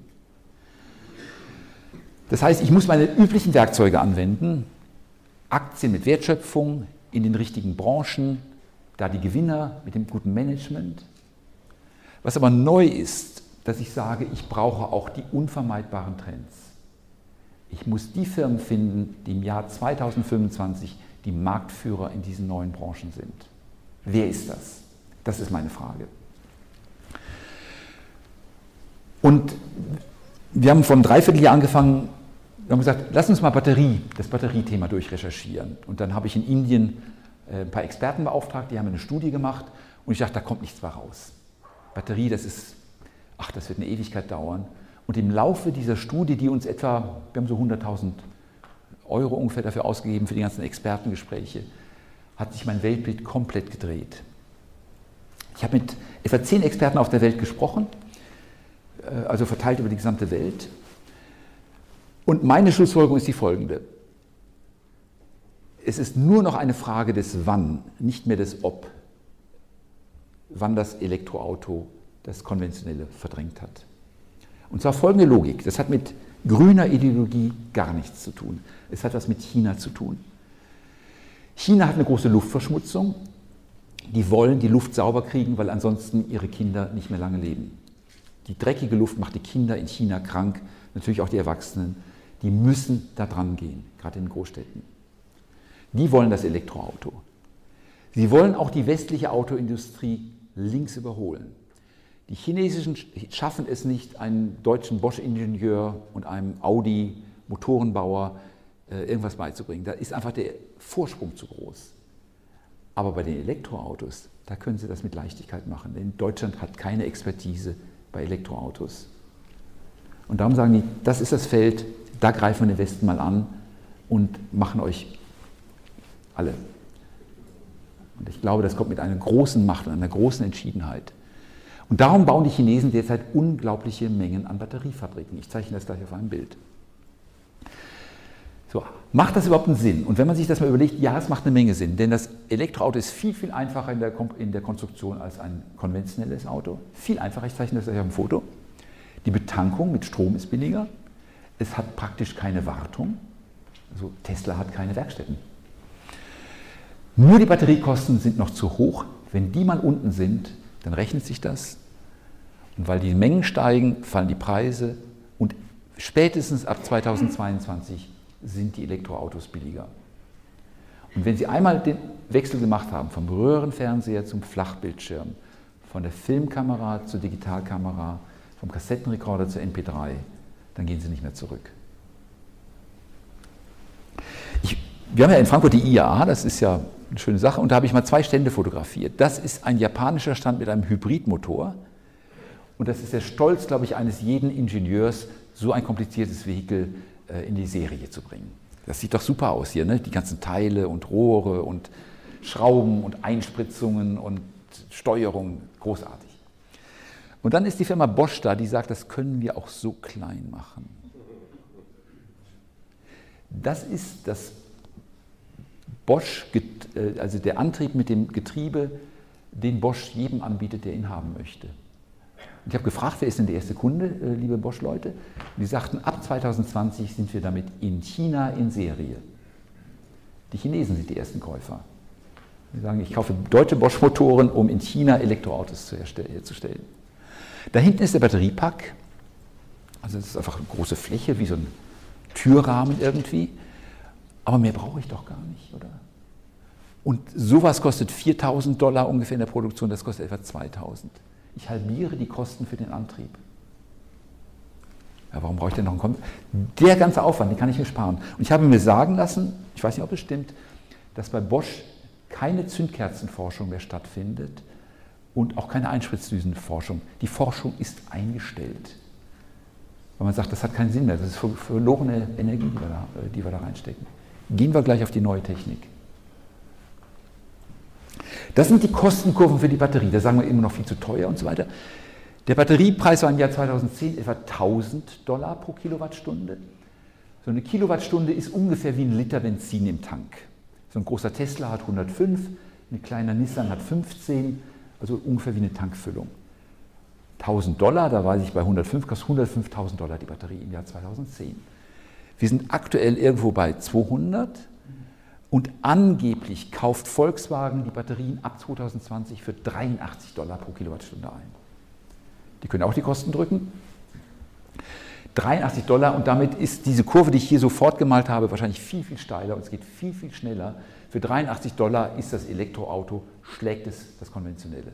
Das heißt, ich muss meine üblichen Werkzeuge anwenden, Aktien mit Wertschöpfung in den richtigen Branchen, da die Gewinner mit dem guten Management. Was aber neu ist, dass ich sage, ich brauche auch die unvermeidbaren Trends. Ich muss die Firmen finden, die im Jahr zweitausendfünfundzwanzig die Marktführer in diesen neuen Branchen sind. Wer ist das? Das ist meine Frage. Und wir haben vor einem Dreivierteljahr angefangen, wir haben gesagt, lass uns mal Batterie, das Batteriethema durchrecherchieren. Und dann habe ich in Indien ein paar Experten beauftragt, die haben eine Studie gemacht und ich dachte, da kommt nichts mehr raus. Batterie, das ist, ach, das wird eine Ewigkeit dauern. Und im Laufe dieser Studie, die uns etwa, wir haben so hunderttausend Euro ungefähr dafür ausgegeben, für die ganzen Expertengespräche, hat sich mein Weltbild komplett gedreht. Ich habe mit etwa zehn Experten auf der Welt gesprochen, also verteilt über die gesamte Welt. Und meine Schlussfolgerung ist die folgende. Es ist nur noch eine Frage des Wann, nicht mehr des Ob, wann das Elektroauto das Konventionelle verdrängt hat. Und zwar folgende Logik, das hat mit grüner Ideologie gar nichts zu tun. Es hat was mit China zu tun. China hat eine große Luftverschmutzung. Die wollen die Luft sauber kriegen, weil ansonsten ihre Kinder nicht mehr lange leben. Die dreckige Luft macht die Kinder in China krank, natürlich auch die Erwachsenen. Die müssen da dran gehen, gerade in den Großstädten. Die wollen das Elektroauto. Sie wollen auch die westliche Autoindustrie links überholen. Die Chinesischen schaffen es nicht, einem deutschen Bosch-Ingenieur und einem Audi-Motorenbauer äh, irgendwas beizubringen. Da ist einfach der Vorsprung zu groß. Aber bei den Elektroautos, da können sie das mit Leichtigkeit machen. Denn Deutschland hat keine Expertise bei Elektroautos. Und darum sagen die, das ist das Feld, da greifen wir den Westen mal an und machen euch alle. Und ich glaube, das kommt mit einer großen Macht und einer großen Entschiedenheit. Und darum bauen die Chinesen derzeit unglaubliche Mengen an Batteriefabriken. Ich zeichne das gleich auf einem Bild. So, macht das überhaupt einen Sinn? Und wenn man sich das mal überlegt, ja, es macht eine Menge Sinn, denn das Elektroauto ist viel, viel einfacher in der, in der Konstruktion als ein konventionelles Auto. Viel einfacher, ich zeichne das gleich auf dem Foto. Die Betankung mit Strom ist billiger. Es hat praktisch keine Wartung. Also Tesla hat keine Werkstätten. Nur die Batteriekosten sind noch zu hoch. Wenn die mal unten sind, dann rechnet sich das. Und weil die Mengen steigen, fallen die Preise. Und spätestens ab zweitausendzweiundzwanzig sind die Elektroautos billiger. Und wenn Sie einmal den Wechsel gemacht haben, vom Röhrenfernseher zum Flachbildschirm, von der Filmkamera zur Digitalkamera, vom Kassettenrekorder zur M P drei, dann gehen Sie nicht mehr zurück. Ich, wir haben ja in Frankfurt die I A A, das ist ja eine schöne Sache, und da habe ich mal zwei Stände fotografiert. Das ist ein japanischer Stand mit einem Hybridmotor und das ist der Stolz, glaube ich, eines jeden Ingenieurs, so ein kompliziertes Vehikel äh, in die Serie zu bringen. Das sieht doch super aus hier, ne? Die ganzen Teile und Rohre und Schrauben und Einspritzungen und Steuerung, großartig. Und dann ist die Firma Bosch da, die sagt, das können wir auch so klein machen. Das ist das Bosch, also der Antrieb mit dem Getriebe, den Bosch jedem anbietet, der ihn haben möchte. Und ich habe gefragt, wer ist denn der erste Kunde, liebe Bosch-Leute? Und die sagten, ab zweitausendzwanzig sind wir damit in China in Serie. Die Chinesen sind die ersten Käufer. Die sagen, ich kaufe deutsche Bosch-Motoren, um in China Elektroautos herzustellen. Da hinten ist der Batteriepack. Also das ist einfach eine große Fläche, wie so ein Türrahmen irgendwie. Aber mehr brauche ich doch gar nicht, oder? Und sowas kostet viertausend Dollar ungefähr in der Produktion, das kostet etwa zweitausend. Ich halbiere die Kosten für den Antrieb. Ja, warum brauche ich denn noch einen Kombi? Der ganze Aufwand, den kann ich mir sparen. Und ich habe mir sagen lassen, ich weiß nicht, ob es stimmt, dass bei Bosch keine Zündkerzenforschung mehr stattfindet und auch keine Einspritzdüsenforschung. Die Forschung ist eingestellt. Weil man sagt, das hat keinen Sinn mehr, das ist verlorene Energie, die wir da, die wir da reinstecken. Gehen wir gleich auf die neue Technik. Das sind die Kostenkurven für die Batterie. Da sagen wir immer noch viel zu teuer und so weiter. Der Batteriepreis war im Jahr zweitausendzehn etwa tausend Dollar pro Kilowattstunde. So eine Kilowattstunde ist ungefähr wie ein Liter Benzin im Tank. So ein großer Tesla hat hundertfünf, ein kleiner Nissan hat fünfzehn, also ungefähr wie eine Tankfüllung. tausend Dollar, da weiß ich, bei hundertfünf kostet hundertfünftausend Dollar die Batterie im Jahr zweitausendzehn. Wir sind aktuell irgendwo bei zweihundert und angeblich kauft Volkswagen die Batterien ab zweitausendzwanzig für dreiundachtzig Dollar pro Kilowattstunde ein. Die können auch die Kosten drücken. dreiundachtzig Dollar und damit ist diese Kurve, die ich hier sofort gemalt habe, wahrscheinlich viel, viel steiler und es geht viel, viel schneller. Für dreiundachtzig Dollar ist das Elektroauto, schlägt es das konventionelle.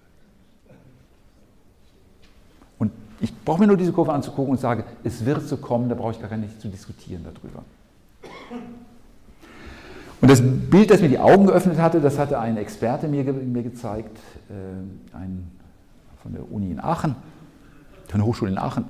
Und ich brauche mir nur diese Kurve anzugucken und sage, es wird so kommen, da brauche ich gar nicht zu diskutieren darüber. Und das Bild, das mir die Augen geöffnet hatte, das hatte ein Experte mir, mir gezeigt, äh, ein, von der Uni in Aachen, von der Hochschule in Aachen.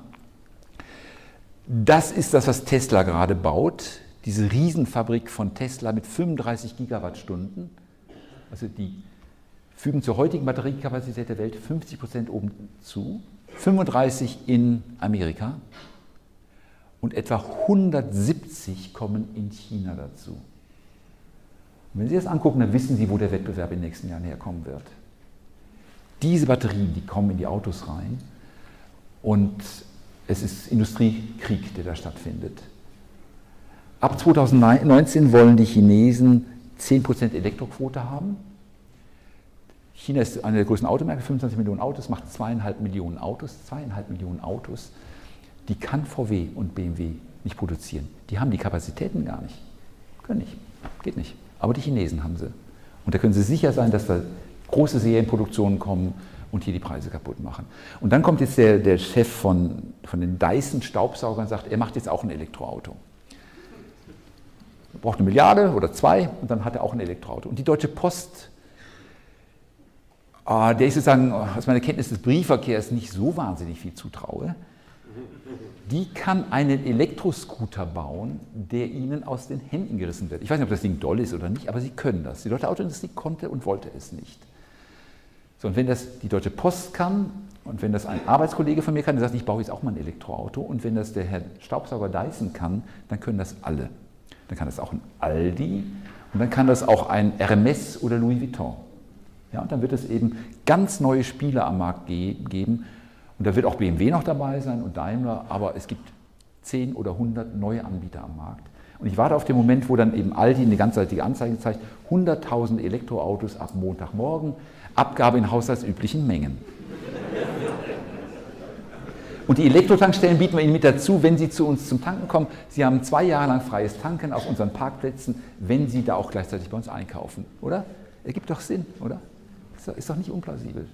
Das ist das, was Tesla gerade baut, diese Riesenfabrik von Tesla mit fünfunddreißig Gigawattstunden. Also die fügen zur heutigen Batteriekapazität der Welt fünfzig Prozent oben zu, fünfunddreißig in Amerika und etwa hundertsiebzig kommen in China dazu. Und wenn Sie das angucken, dann wissen Sie, wo der Wettbewerb in den nächsten Jahren herkommen wird. Diese Batterien, die kommen in die Autos rein und es ist Industriekrieg, der da stattfindet. Ab zweitausendneunzehn wollen die Chinesen zehn Prozent Elektroquote haben. China ist einer der größten Automärkte, fünfundzwanzig Millionen Autos, macht zweieinhalb Millionen Autos. Zweieinhalb Millionen Autos, die kann V W und B M W nicht produzieren. Die haben die Kapazitäten gar nicht. Können nicht, geht nicht. Aber die Chinesen haben sie. Und da können Sie sicher sein, dass da große Serienproduktionen kommen und hier die Preise kaputt machen. Und dann kommt jetzt der, der Chef von, von den Dyson-Staubsaugern und sagt, er macht jetzt auch ein Elektroauto. Er braucht eine Milliarde oder zwei und dann hat er auch ein Elektroauto. Und die Deutsche Post, äh, der ich sozusagen aus meiner Kenntnis des Briefverkehrs nicht so wahnsinnig viel zutraue, die kann einen Elektroscooter bauen, der ihnen aus den Händen gerissen wird. Ich weiß nicht, ob das Ding doll ist oder nicht, aber sie können das. Die deutsche Autoindustrie konnte und wollte es nicht. So, und wenn das die Deutsche Post kann und wenn das ein Arbeitskollege von mir kann, der sagt, ich baue jetzt auch mal ein Elektroauto und wenn das der Herr Staubsauger Dyson kann, dann können das alle. Dann kann das auch ein Aldi und dann kann das auch ein Hermès oder Louis Vuitton. Ja, und dann wird es eben ganz neue Spieler am Markt ge geben und da wird auch B M W noch dabei sein und Daimler, aber es gibt zehn oder hundert neue Anbieter am Markt. Und ich warte auf den Moment, wo dann eben Aldi eine ganzseitige Anzeige zeigt, hunderttausend Elektroautos ab Montagmorgen, Abgabe in haushaltsüblichen Mengen. Und die Elektrotankstellen bieten wir Ihnen mit dazu, wenn Sie zu uns zum Tanken kommen. Sie haben zwei Jahre lang freies Tanken auf unseren Parkplätzen, wenn Sie da auch gleichzeitig bei uns einkaufen, oder? Ergibt doch Sinn, oder? Ist doch, ist doch nicht unplausibel.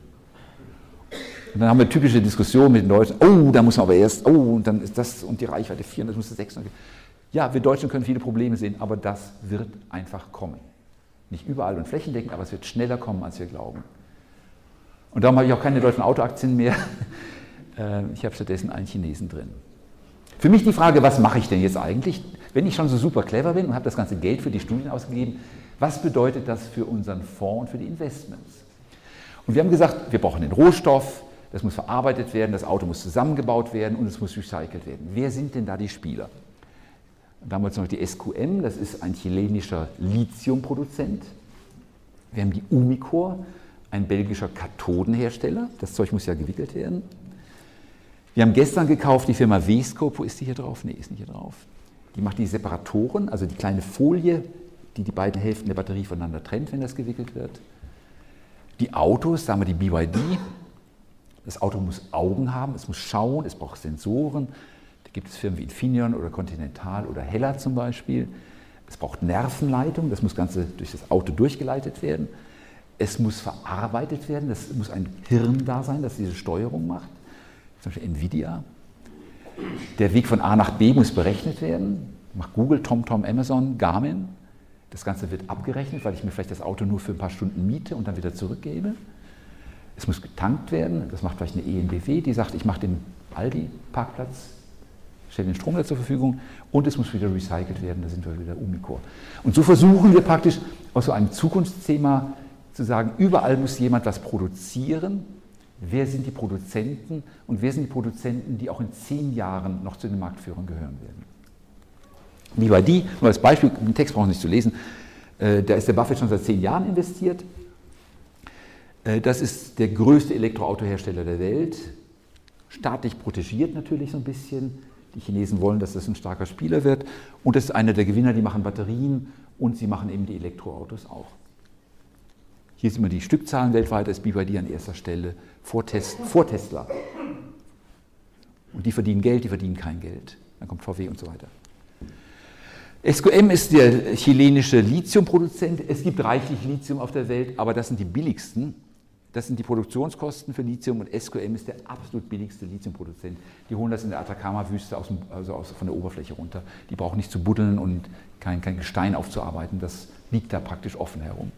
Und dann haben wir typische Diskussionen mit den Deutschen. Oh, da muss man aber erst, oh, und dann ist das und die Reichweite vier und das muss sechs. Ja, wir Deutschen können viele Probleme sehen, aber das wird einfach kommen. Nicht überall und flächendeckend, aber es wird schneller kommen, als wir glauben. Und darum habe ich auch keine deutschen Autoaktien mehr. Ich habe stattdessen einen Chinesen drin. Für mich die Frage, was mache ich denn jetzt eigentlich, wenn ich schon so super clever bin und habe das ganze Geld für die Studien ausgegeben, was bedeutet das für unseren Fonds und für die Investments? Und wir haben gesagt, wir brauchen den Rohstoff, das muss verarbeitet werden, das Auto muss zusammengebaut werden und es muss recycelt werden. Wer sind denn da die Spieler? Da haben wir jetzt noch die S Q M, das ist ein chilenischer Lithiumproduzent. Wir haben die Umicore, ein belgischer Kathodenhersteller, das Zeug muss ja gewickelt werden. Wir haben gestern gekauft die Firma W-Scope, wo ist die hier drauf? Nee, ist nicht hier drauf. Die macht die Separatoren, also die kleine Folie, die die beiden Hälften der Batterie voneinander trennt, wenn das gewickelt wird. Die Autos, da haben wir die B Y D. Das Auto muss Augen haben, es muss schauen, es braucht Sensoren. Da gibt es Firmen wie Infineon oder Continental oder Hella zum Beispiel. Es braucht Nervenleitung, das muss Ganze durch das Auto durchgeleitet werden. Es muss verarbeitet werden, das muss ein Hirn da sein, das diese Steuerung macht. Zum Beispiel Nvidia. Der Weg von A nach B muss berechnet werden. Macht Google, TomTom, Amazon, Garmin. Das Ganze wird abgerechnet, weil ich mir vielleicht das Auto nur für ein paar Stunden miete und dann wieder zurückgebe. Es muss getankt werden. Das macht vielleicht eine E N B W, die sagt, ich mache den Aldi-Parkplatz, stelle den Strom da zur Verfügung und es muss wieder recycelt werden. Da sind wir wieder Umicore. Und so versuchen wir praktisch aus so einem Zukunftsthema zu sagen, überall muss jemand was produzieren. Wer sind die Produzenten und wer sind die Produzenten, die auch in zehn Jahren noch zu den Marktführern gehören werden? B Y D, nur als Beispiel, den Text brauchen Sie nicht zu lesen, äh, da ist der Buffett schon seit zehn Jahren investiert. Das ist der größte Elektroautohersteller der Welt, staatlich protegiert natürlich so ein bisschen. Die Chinesen wollen, dass das ein starker Spieler wird. Und das ist einer der Gewinner, die machen Batterien und sie machen eben die Elektroautos auch. Hier sieht man die Stückzahlen weltweit, da ist B Y D an erster Stelle, vor, Tes vor Tesla. Und die verdienen Geld, die verdienen kein Geld. Dann kommt V W und so weiter. S Q M ist der chilenische Lithiumproduzent. Es gibt reichlich Lithium auf der Welt, aber das sind die billigsten. Das sind die Produktionskosten für Lithium und S Q M ist der absolut billigste Lithiumproduzent. Die holen das in der Atacama-Wüste aus dem, also aus, von der Oberfläche runter. Die brauchen nicht zu buddeln und kein, kein Gestein aufzuarbeiten. Das liegt da praktisch offen herum.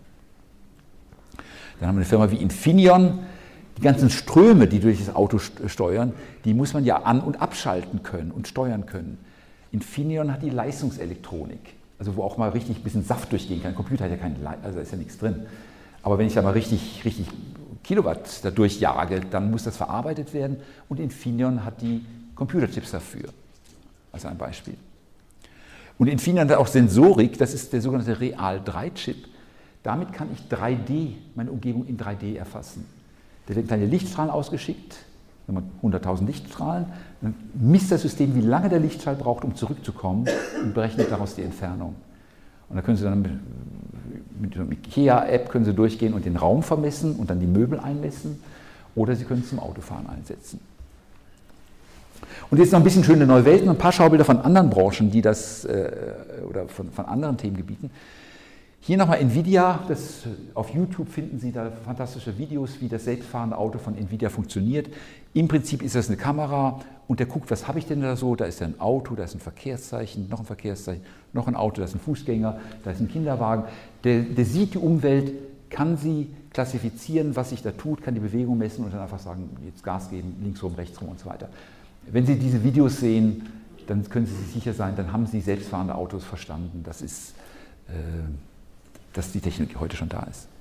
Dann haben wir eine Firma wie Infineon. Die ganzen Ströme, die durch das Auto steuern, die muss man ja an- und abschalten können und steuern können. Infineon hat die Leistungselektronik, also wo auch mal richtig ein bisschen Saft durchgehen kann. Ein Computer hat ja keine, Le also da ist ja nichts drin. Aber wenn ich da mal richtig, richtig Kilowatt da durchjage, dann muss das verarbeitet werden und Infineon hat die Computerchips dafür. Also ein Beispiel. Und Infineon hat auch Sensorik, das ist der sogenannte Real drei Chip. Damit kann ich drei D, meine Umgebung in drei D erfassen. Da werden kleine Lichtstrahlen ausgeschickt, hunderttausend Lichtstrahlen, dann misst das System, wie lange der Lichtstrahl braucht, um zurückzukommen und berechnet daraus die Entfernung. Und da können Sie dann mit der IKEA-App können Sie durchgehen und den Raum vermessen und dann die Möbel einmessen oder Sie können es zum Autofahren einsetzen. Und jetzt noch ein bisschen schöne neue Welten, ein paar Schaubilder von anderen Branchen, die das, äh, oder von, von anderen Themengebieten. Hier nochmal Nvidia, das, auf YouTube finden Sie da fantastische Videos, wie das selbstfahrende Auto von Nvidia funktioniert. Im Prinzip ist das eine Kamera und der guckt, was habe ich denn da so? Da ist ja ein Auto, da ist ein Verkehrszeichen, noch ein Verkehrszeichen, noch ein Auto, da ist ein Fußgänger, da ist ein Kinderwagen. Der, der sieht die Umwelt, kann sie klassifizieren, was sich da tut, kann die Bewegung messen und dann einfach sagen, jetzt Gas geben, links rum, rechts rum und so weiter. Wenn Sie diese Videos sehen, dann können Sie sich sicher sein, dann haben Sie selbstfahrende Autos verstanden. Das ist... Äh, dass die Technik heute schon da ist.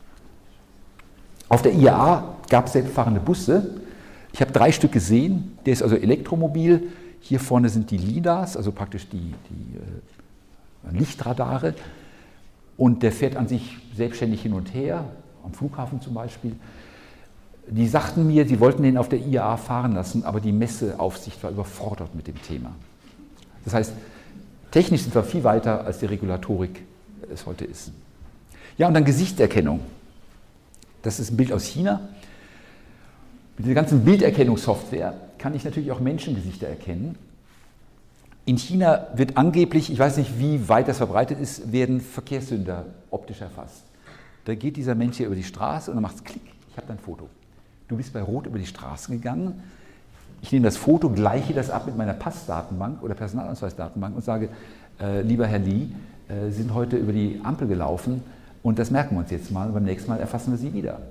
Auf der I A A gab es selbstfahrende Busse. Ich habe drei Stück gesehen. Der ist also elektromobil. Hier vorne sind die L I D As, also praktisch die, die äh, Lichtradare. Und der fährt an sich selbstständig hin und her, am Flughafen zum Beispiel. Die sagten mir, sie wollten den auf der I A A fahren lassen, aber die Messeaufsicht war überfordert mit dem Thema. Das heißt, technisch sind wir viel weiter, als die Regulatorik es heute ist. Ja, und dann Gesichtserkennung. Das ist ein Bild aus China. Mit dieser ganzen Bilderkennungssoftware kann ich natürlich auch Menschengesichter erkennen. In China wird angeblich, ich weiß nicht, wie weit das verbreitet ist, werden Verkehrssünder optisch erfasst. Da geht dieser Mensch hier über die Straße und dann macht es Klick, ich habe dein Foto. Du bist bei Rot über die Straße gegangen. Ich nehme das Foto, gleiche das ab mit meiner Passdatenbank oder Personalausweisdatenbank und sage, äh, lieber Herr Li, äh, Sie sind heute über die Ampel gelaufen. Und das merken wir uns jetzt mal und beim nächsten Mal erfassen wir Sie wieder.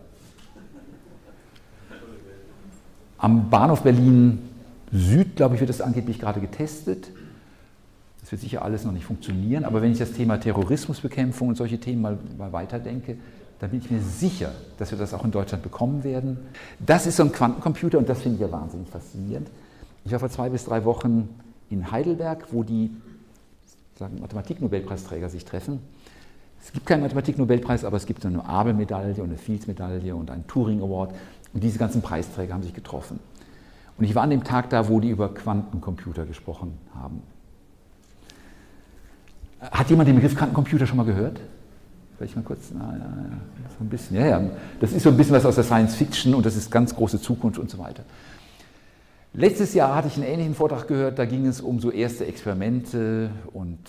Am Bahnhof Berlin Süd, glaube ich, wird das angeblich gerade getestet. Das wird sicher alles noch nicht funktionieren, aber wenn ich das Thema Terrorismusbekämpfung und solche Themen mal, mal weiterdenke, dann bin ich mir sicher, dass wir das auch in Deutschland bekommen werden. Das ist so ein Quantencomputer und das finde ich ja wahnsinnig faszinierend. Ich war vor zwei bis drei Wochen in Heidelberg, wo die sagen, Mathematik-Nobelpreisträger sich treffen. Es gibt keinen Mathematik-Nobelpreis, aber es gibt eine Abel-Medaille und eine Fields-Medaille und einen Turing-Award. Und diese ganzen Preisträger haben sich getroffen. Und ich war an dem Tag da, wo die über Quantencomputer gesprochen haben. Hat jemand den Begriff Quantencomputer schon mal gehört? Vielleicht mal kurz, na, ja, ja, so ein bisschen. Ja, ja. Das ist so ein bisschen was aus der Science Fiction und das ist ganz große Zukunft und so weiter. Letztes Jahr hatte ich einen ähnlichen Vortrag gehört, da ging es um so erste Experimente und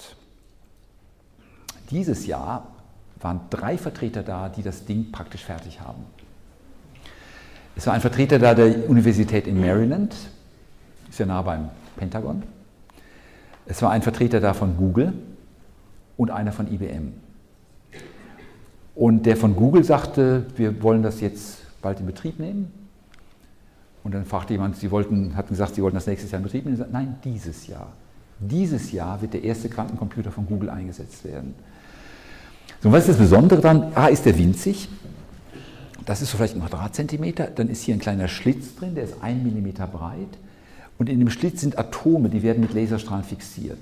dieses Jahr waren drei Vertreter da, die das Ding praktisch fertig haben. Es war ein Vertreter da der Universität in Maryland, ist ja nah beim Pentagon. Es war ein Vertreter da von Google und einer von I B M. Und der von Google sagte, wir wollen das jetzt bald in Betrieb nehmen. Und dann fragte jemand, sie wollten, hatten gesagt, sie wollten das nächstes Jahr in Betrieb nehmen. Und sagte, nein, dieses Jahr. Dieses Jahr wird der erste Quantencomputer von Google eingesetzt werden. So, was ist das Besondere daran? A, ist der winzig. Das ist so vielleicht ein Quadratzentimeter. Dann ist hier ein kleiner Schlitz drin, der ist ein Millimeter breit. Und in dem Schlitz sind Atome, die werden mit Laserstrahlen fixiert.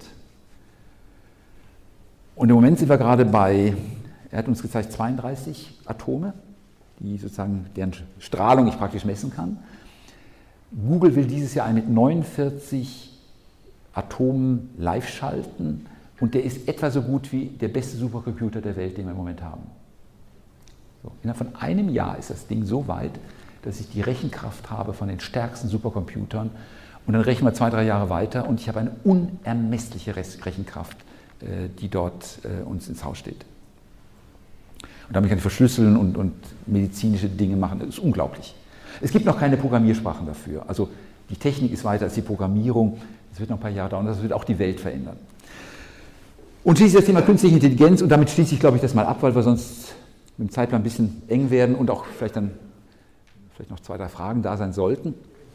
Und im Moment sind wir gerade bei, er hat uns gezeigt, zweiunddreißig Atome. die sozusagen deren Strahlung ich praktisch messen kann. Google will dieses Jahr einen mit neunundvierzig Atomen live schalten und der ist etwa so gut wie der beste Supercomputer der Welt, den wir im Moment haben. So, innerhalb von einem Jahr ist das Ding so weit, dass ich die Rechenkraft habe von den stärksten Supercomputern und dann rechnen wir zwei, drei Jahre weiter und ich habe eine unermessliche Rechenkraft, die dort uns ins Haus steht. Und damit kann ich verschlüsseln und, und medizinische Dinge machen, das ist unglaublich. Es gibt noch keine Programmiersprachen dafür, also die Technik ist weiter als die Programmierung, es wird noch ein paar Jahre dauern, das wird auch die Welt verändern. Und schließlich das Thema künstliche Intelligenz und damit schließe ich, glaube ich, das mal ab, weil wir sonst mit dem Zeitplan ein bisschen eng werden und auch vielleicht dann vielleicht noch zwei, drei Fragen da sein sollten.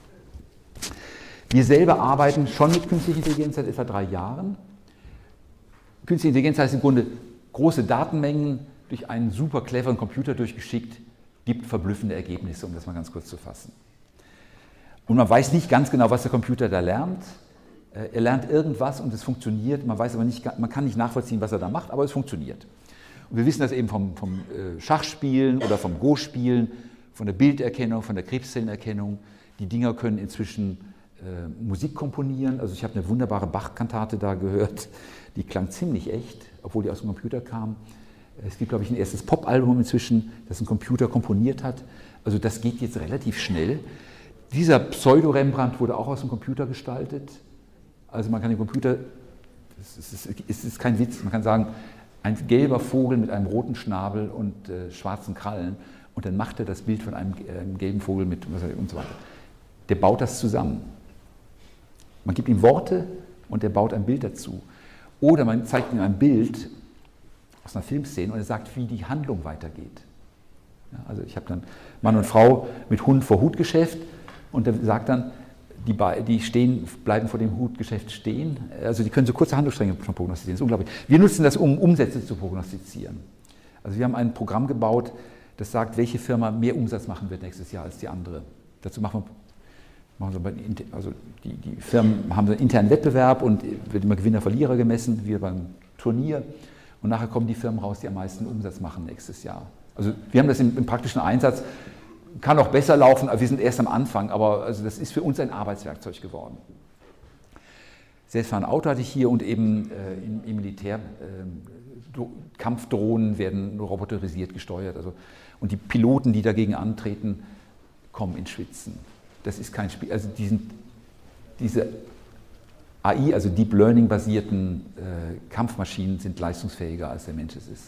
Wir selber arbeiten schon mit künstlicher Intelligenz seit etwa drei Jahren. Künstliche Intelligenz heißt im Grunde, große Datenmengen durch einen super cleveren Computer durchgeschickt, gibt verblüffende Ergebnisse, um das mal ganz kurz zu fassen. Und man weiß nicht ganz genau, was der Computer da lernt. Er lernt irgendwas und es funktioniert, man weiß aber nicht, man kann nicht nachvollziehen, was er da macht, aber es funktioniert. Und wir wissen das eben vom, vom Schachspielen oder vom Go-Spielen, von der Bilderkennung, von der Krebszellenerkennung. Die Dinger können inzwischen äh, Musik komponieren. Also ich habe eine wunderbare Bach-Kantate da gehört, die klang ziemlich echt, obwohl die aus dem Computer kam. Es gibt, glaube ich, ein erstes Pop-Album inzwischen, das ein Computer komponiert hat. Also das geht jetzt relativ schnell. Dieser Pseudo-Rembrandt wurde auch aus dem Computer gestaltet. Also man kann den Computer, es ist, es ist kein Witz, man kann sagen, ein gelber Vogel mit einem roten Schnabel und äh, schwarzen Krallen und dann macht er das Bild von einem, äh, einem gelben Vogel mit und so weiter. Der baut das zusammen. Man gibt ihm Worte und der baut ein Bild dazu. Oder man zeigt ihm ein Bild aus einer Filmszene und er sagt, wie die Handlung weitergeht. Ja, also ich habe dann Mann und Frau mit Hund vor Hutgeschäft und der sagt dann, die, die stehen, bleiben vor dem Hutgeschäft stehen. Also die können so kurze Handlungsstränge schon prognostizieren. Das ist unglaublich. Wir nutzen das, um Umsätze zu prognostizieren. Also wir haben ein Programm gebaut, das sagt, welche Firma mehr Umsatz machen wird nächstes Jahr als die andere. Dazu machen wir, machen wir also die, die Firmen haben einen internen Wettbewerb und wird immer Gewinner, Verlierer gemessen, wie beim Turnier. Und nachher kommen die Firmen raus, die am meisten Umsatz machen nächstes Jahr. Also wir haben das im, im praktischen Einsatz. Kann auch besser laufen, aber wir sind erst am Anfang, aber also das ist für uns ein Arbeitswerkzeug geworden. Selbstfahrende Auto hatte ich hier und eben äh, im, im Militär, äh, Kampfdrohnen werden roboterisiert gesteuert. Also, und die Piloten, die dagegen antreten, kommen ins Schwitzen. Das ist kein Spiel, also diesen, diese A I, also Deep Learning basierten äh, Kampfmaschinen sind leistungsfähiger als der Mensch es ist.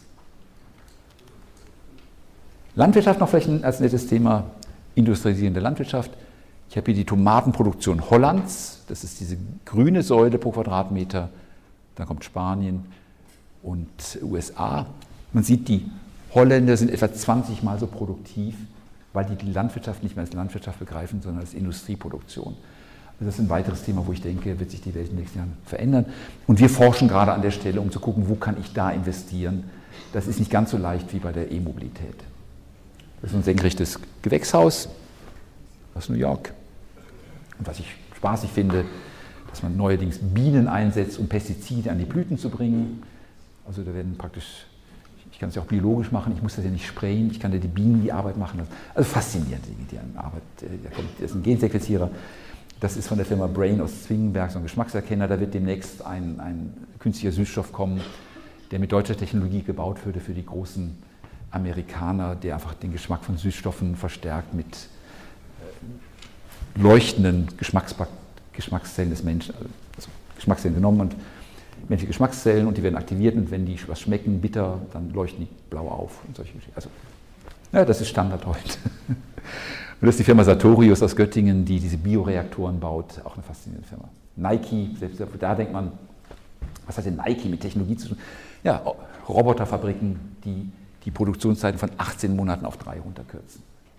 Landwirtschaft noch vielleicht als nettes Thema, industrialisierende Landwirtschaft. Ich habe hier die Tomatenproduktion Hollands, das ist diese grüne Säule pro Quadratmeter, dann kommt Spanien und U S A. Man sieht, die Holländer sind etwa zwanzig Mal so produktiv, weil die die Landwirtschaft nicht mehr als Landwirtschaft begreifen, sondern als Industrieproduktion. Also das ist ein weiteres Thema, wo ich denke, wird sich die Welt in den nächsten Jahren verändern. Und wir forschen gerade an der Stelle, um zu gucken, wo kann ich da investieren. Das ist nicht ganz so leicht wie bei der E-Mobilität. Das ist ein senkrechtes Gewächshaus aus New York. Und was ich spaßig finde, dass man neuerdings Bienen einsetzt, um Pestizide an die Blüten zu bringen. Also da werden praktisch, ich kann es ja auch biologisch machen, ich muss das ja nicht sprayen, ich kann ja die Bienen die Arbeit machen. Also faszinierende Dinge, die an Arbeit, da kommt, das ist ein Gensequenzierer. Das ist von der Firma Brain aus Zwingenberg, so ein Geschmackserkenner. Da wird demnächst ein, ein künstlicher Süßstoff kommen, der mit deutscher Technologie gebaut würde für die großen Amerikaner, der einfach den Geschmack von Süßstoffen verstärkt mit äh, leuchtenden Geschmackszellen des Menschen, also Geschmackszellen genommen und menschliche Geschmackszellen und die werden aktiviert und wenn die was schmecken, bitter, dann leuchten die blau auf und solche Geschichten. Also, ja, das ist Standard heute. Und das ist die Firma Sartorius aus Göttingen, die diese Bioreaktoren baut, auch eine faszinierende Firma. Nike, selbst da denkt man, was hat denn Nike mit Technologie zu tun? Ja, Roboterfabriken, die die Produktionszeiten von achtzehn Monaten auf drei runterkürzen.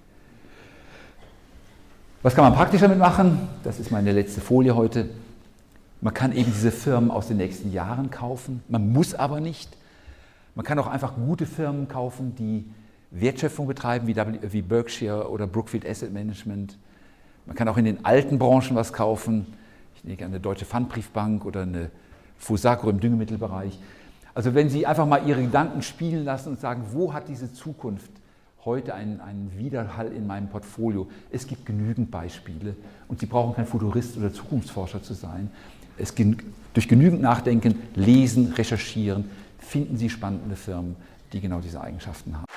Was kann man praktisch damit machen? Das ist meine letzte Folie heute. Man kann eben diese Firmen aus den nächsten Jahren kaufen. Man muss aber nicht. Man kann auch einfach gute Firmen kaufen, die Wertschöpfung betreiben, wie, w, wie Berkshire oder Brookfield Asset Management. Man kann auch in den alten Branchen was kaufen. Ich denke an eine Deutsche Pfandbriefbank oder eine Fusagro im Düngemittelbereich. Also wenn Sie einfach mal Ihre Gedanken spielen lassen und sagen, wo hat diese Zukunft heute einen, einen Widerhall in meinem Portfolio. Es gibt genügend Beispiele und Sie brauchen kein Futurist oder Zukunftsforscher zu sein. Es, durch genügend Nachdenken, Lesen, Recherchieren finden Sie spannende Firmen, die genau diese Eigenschaften haben.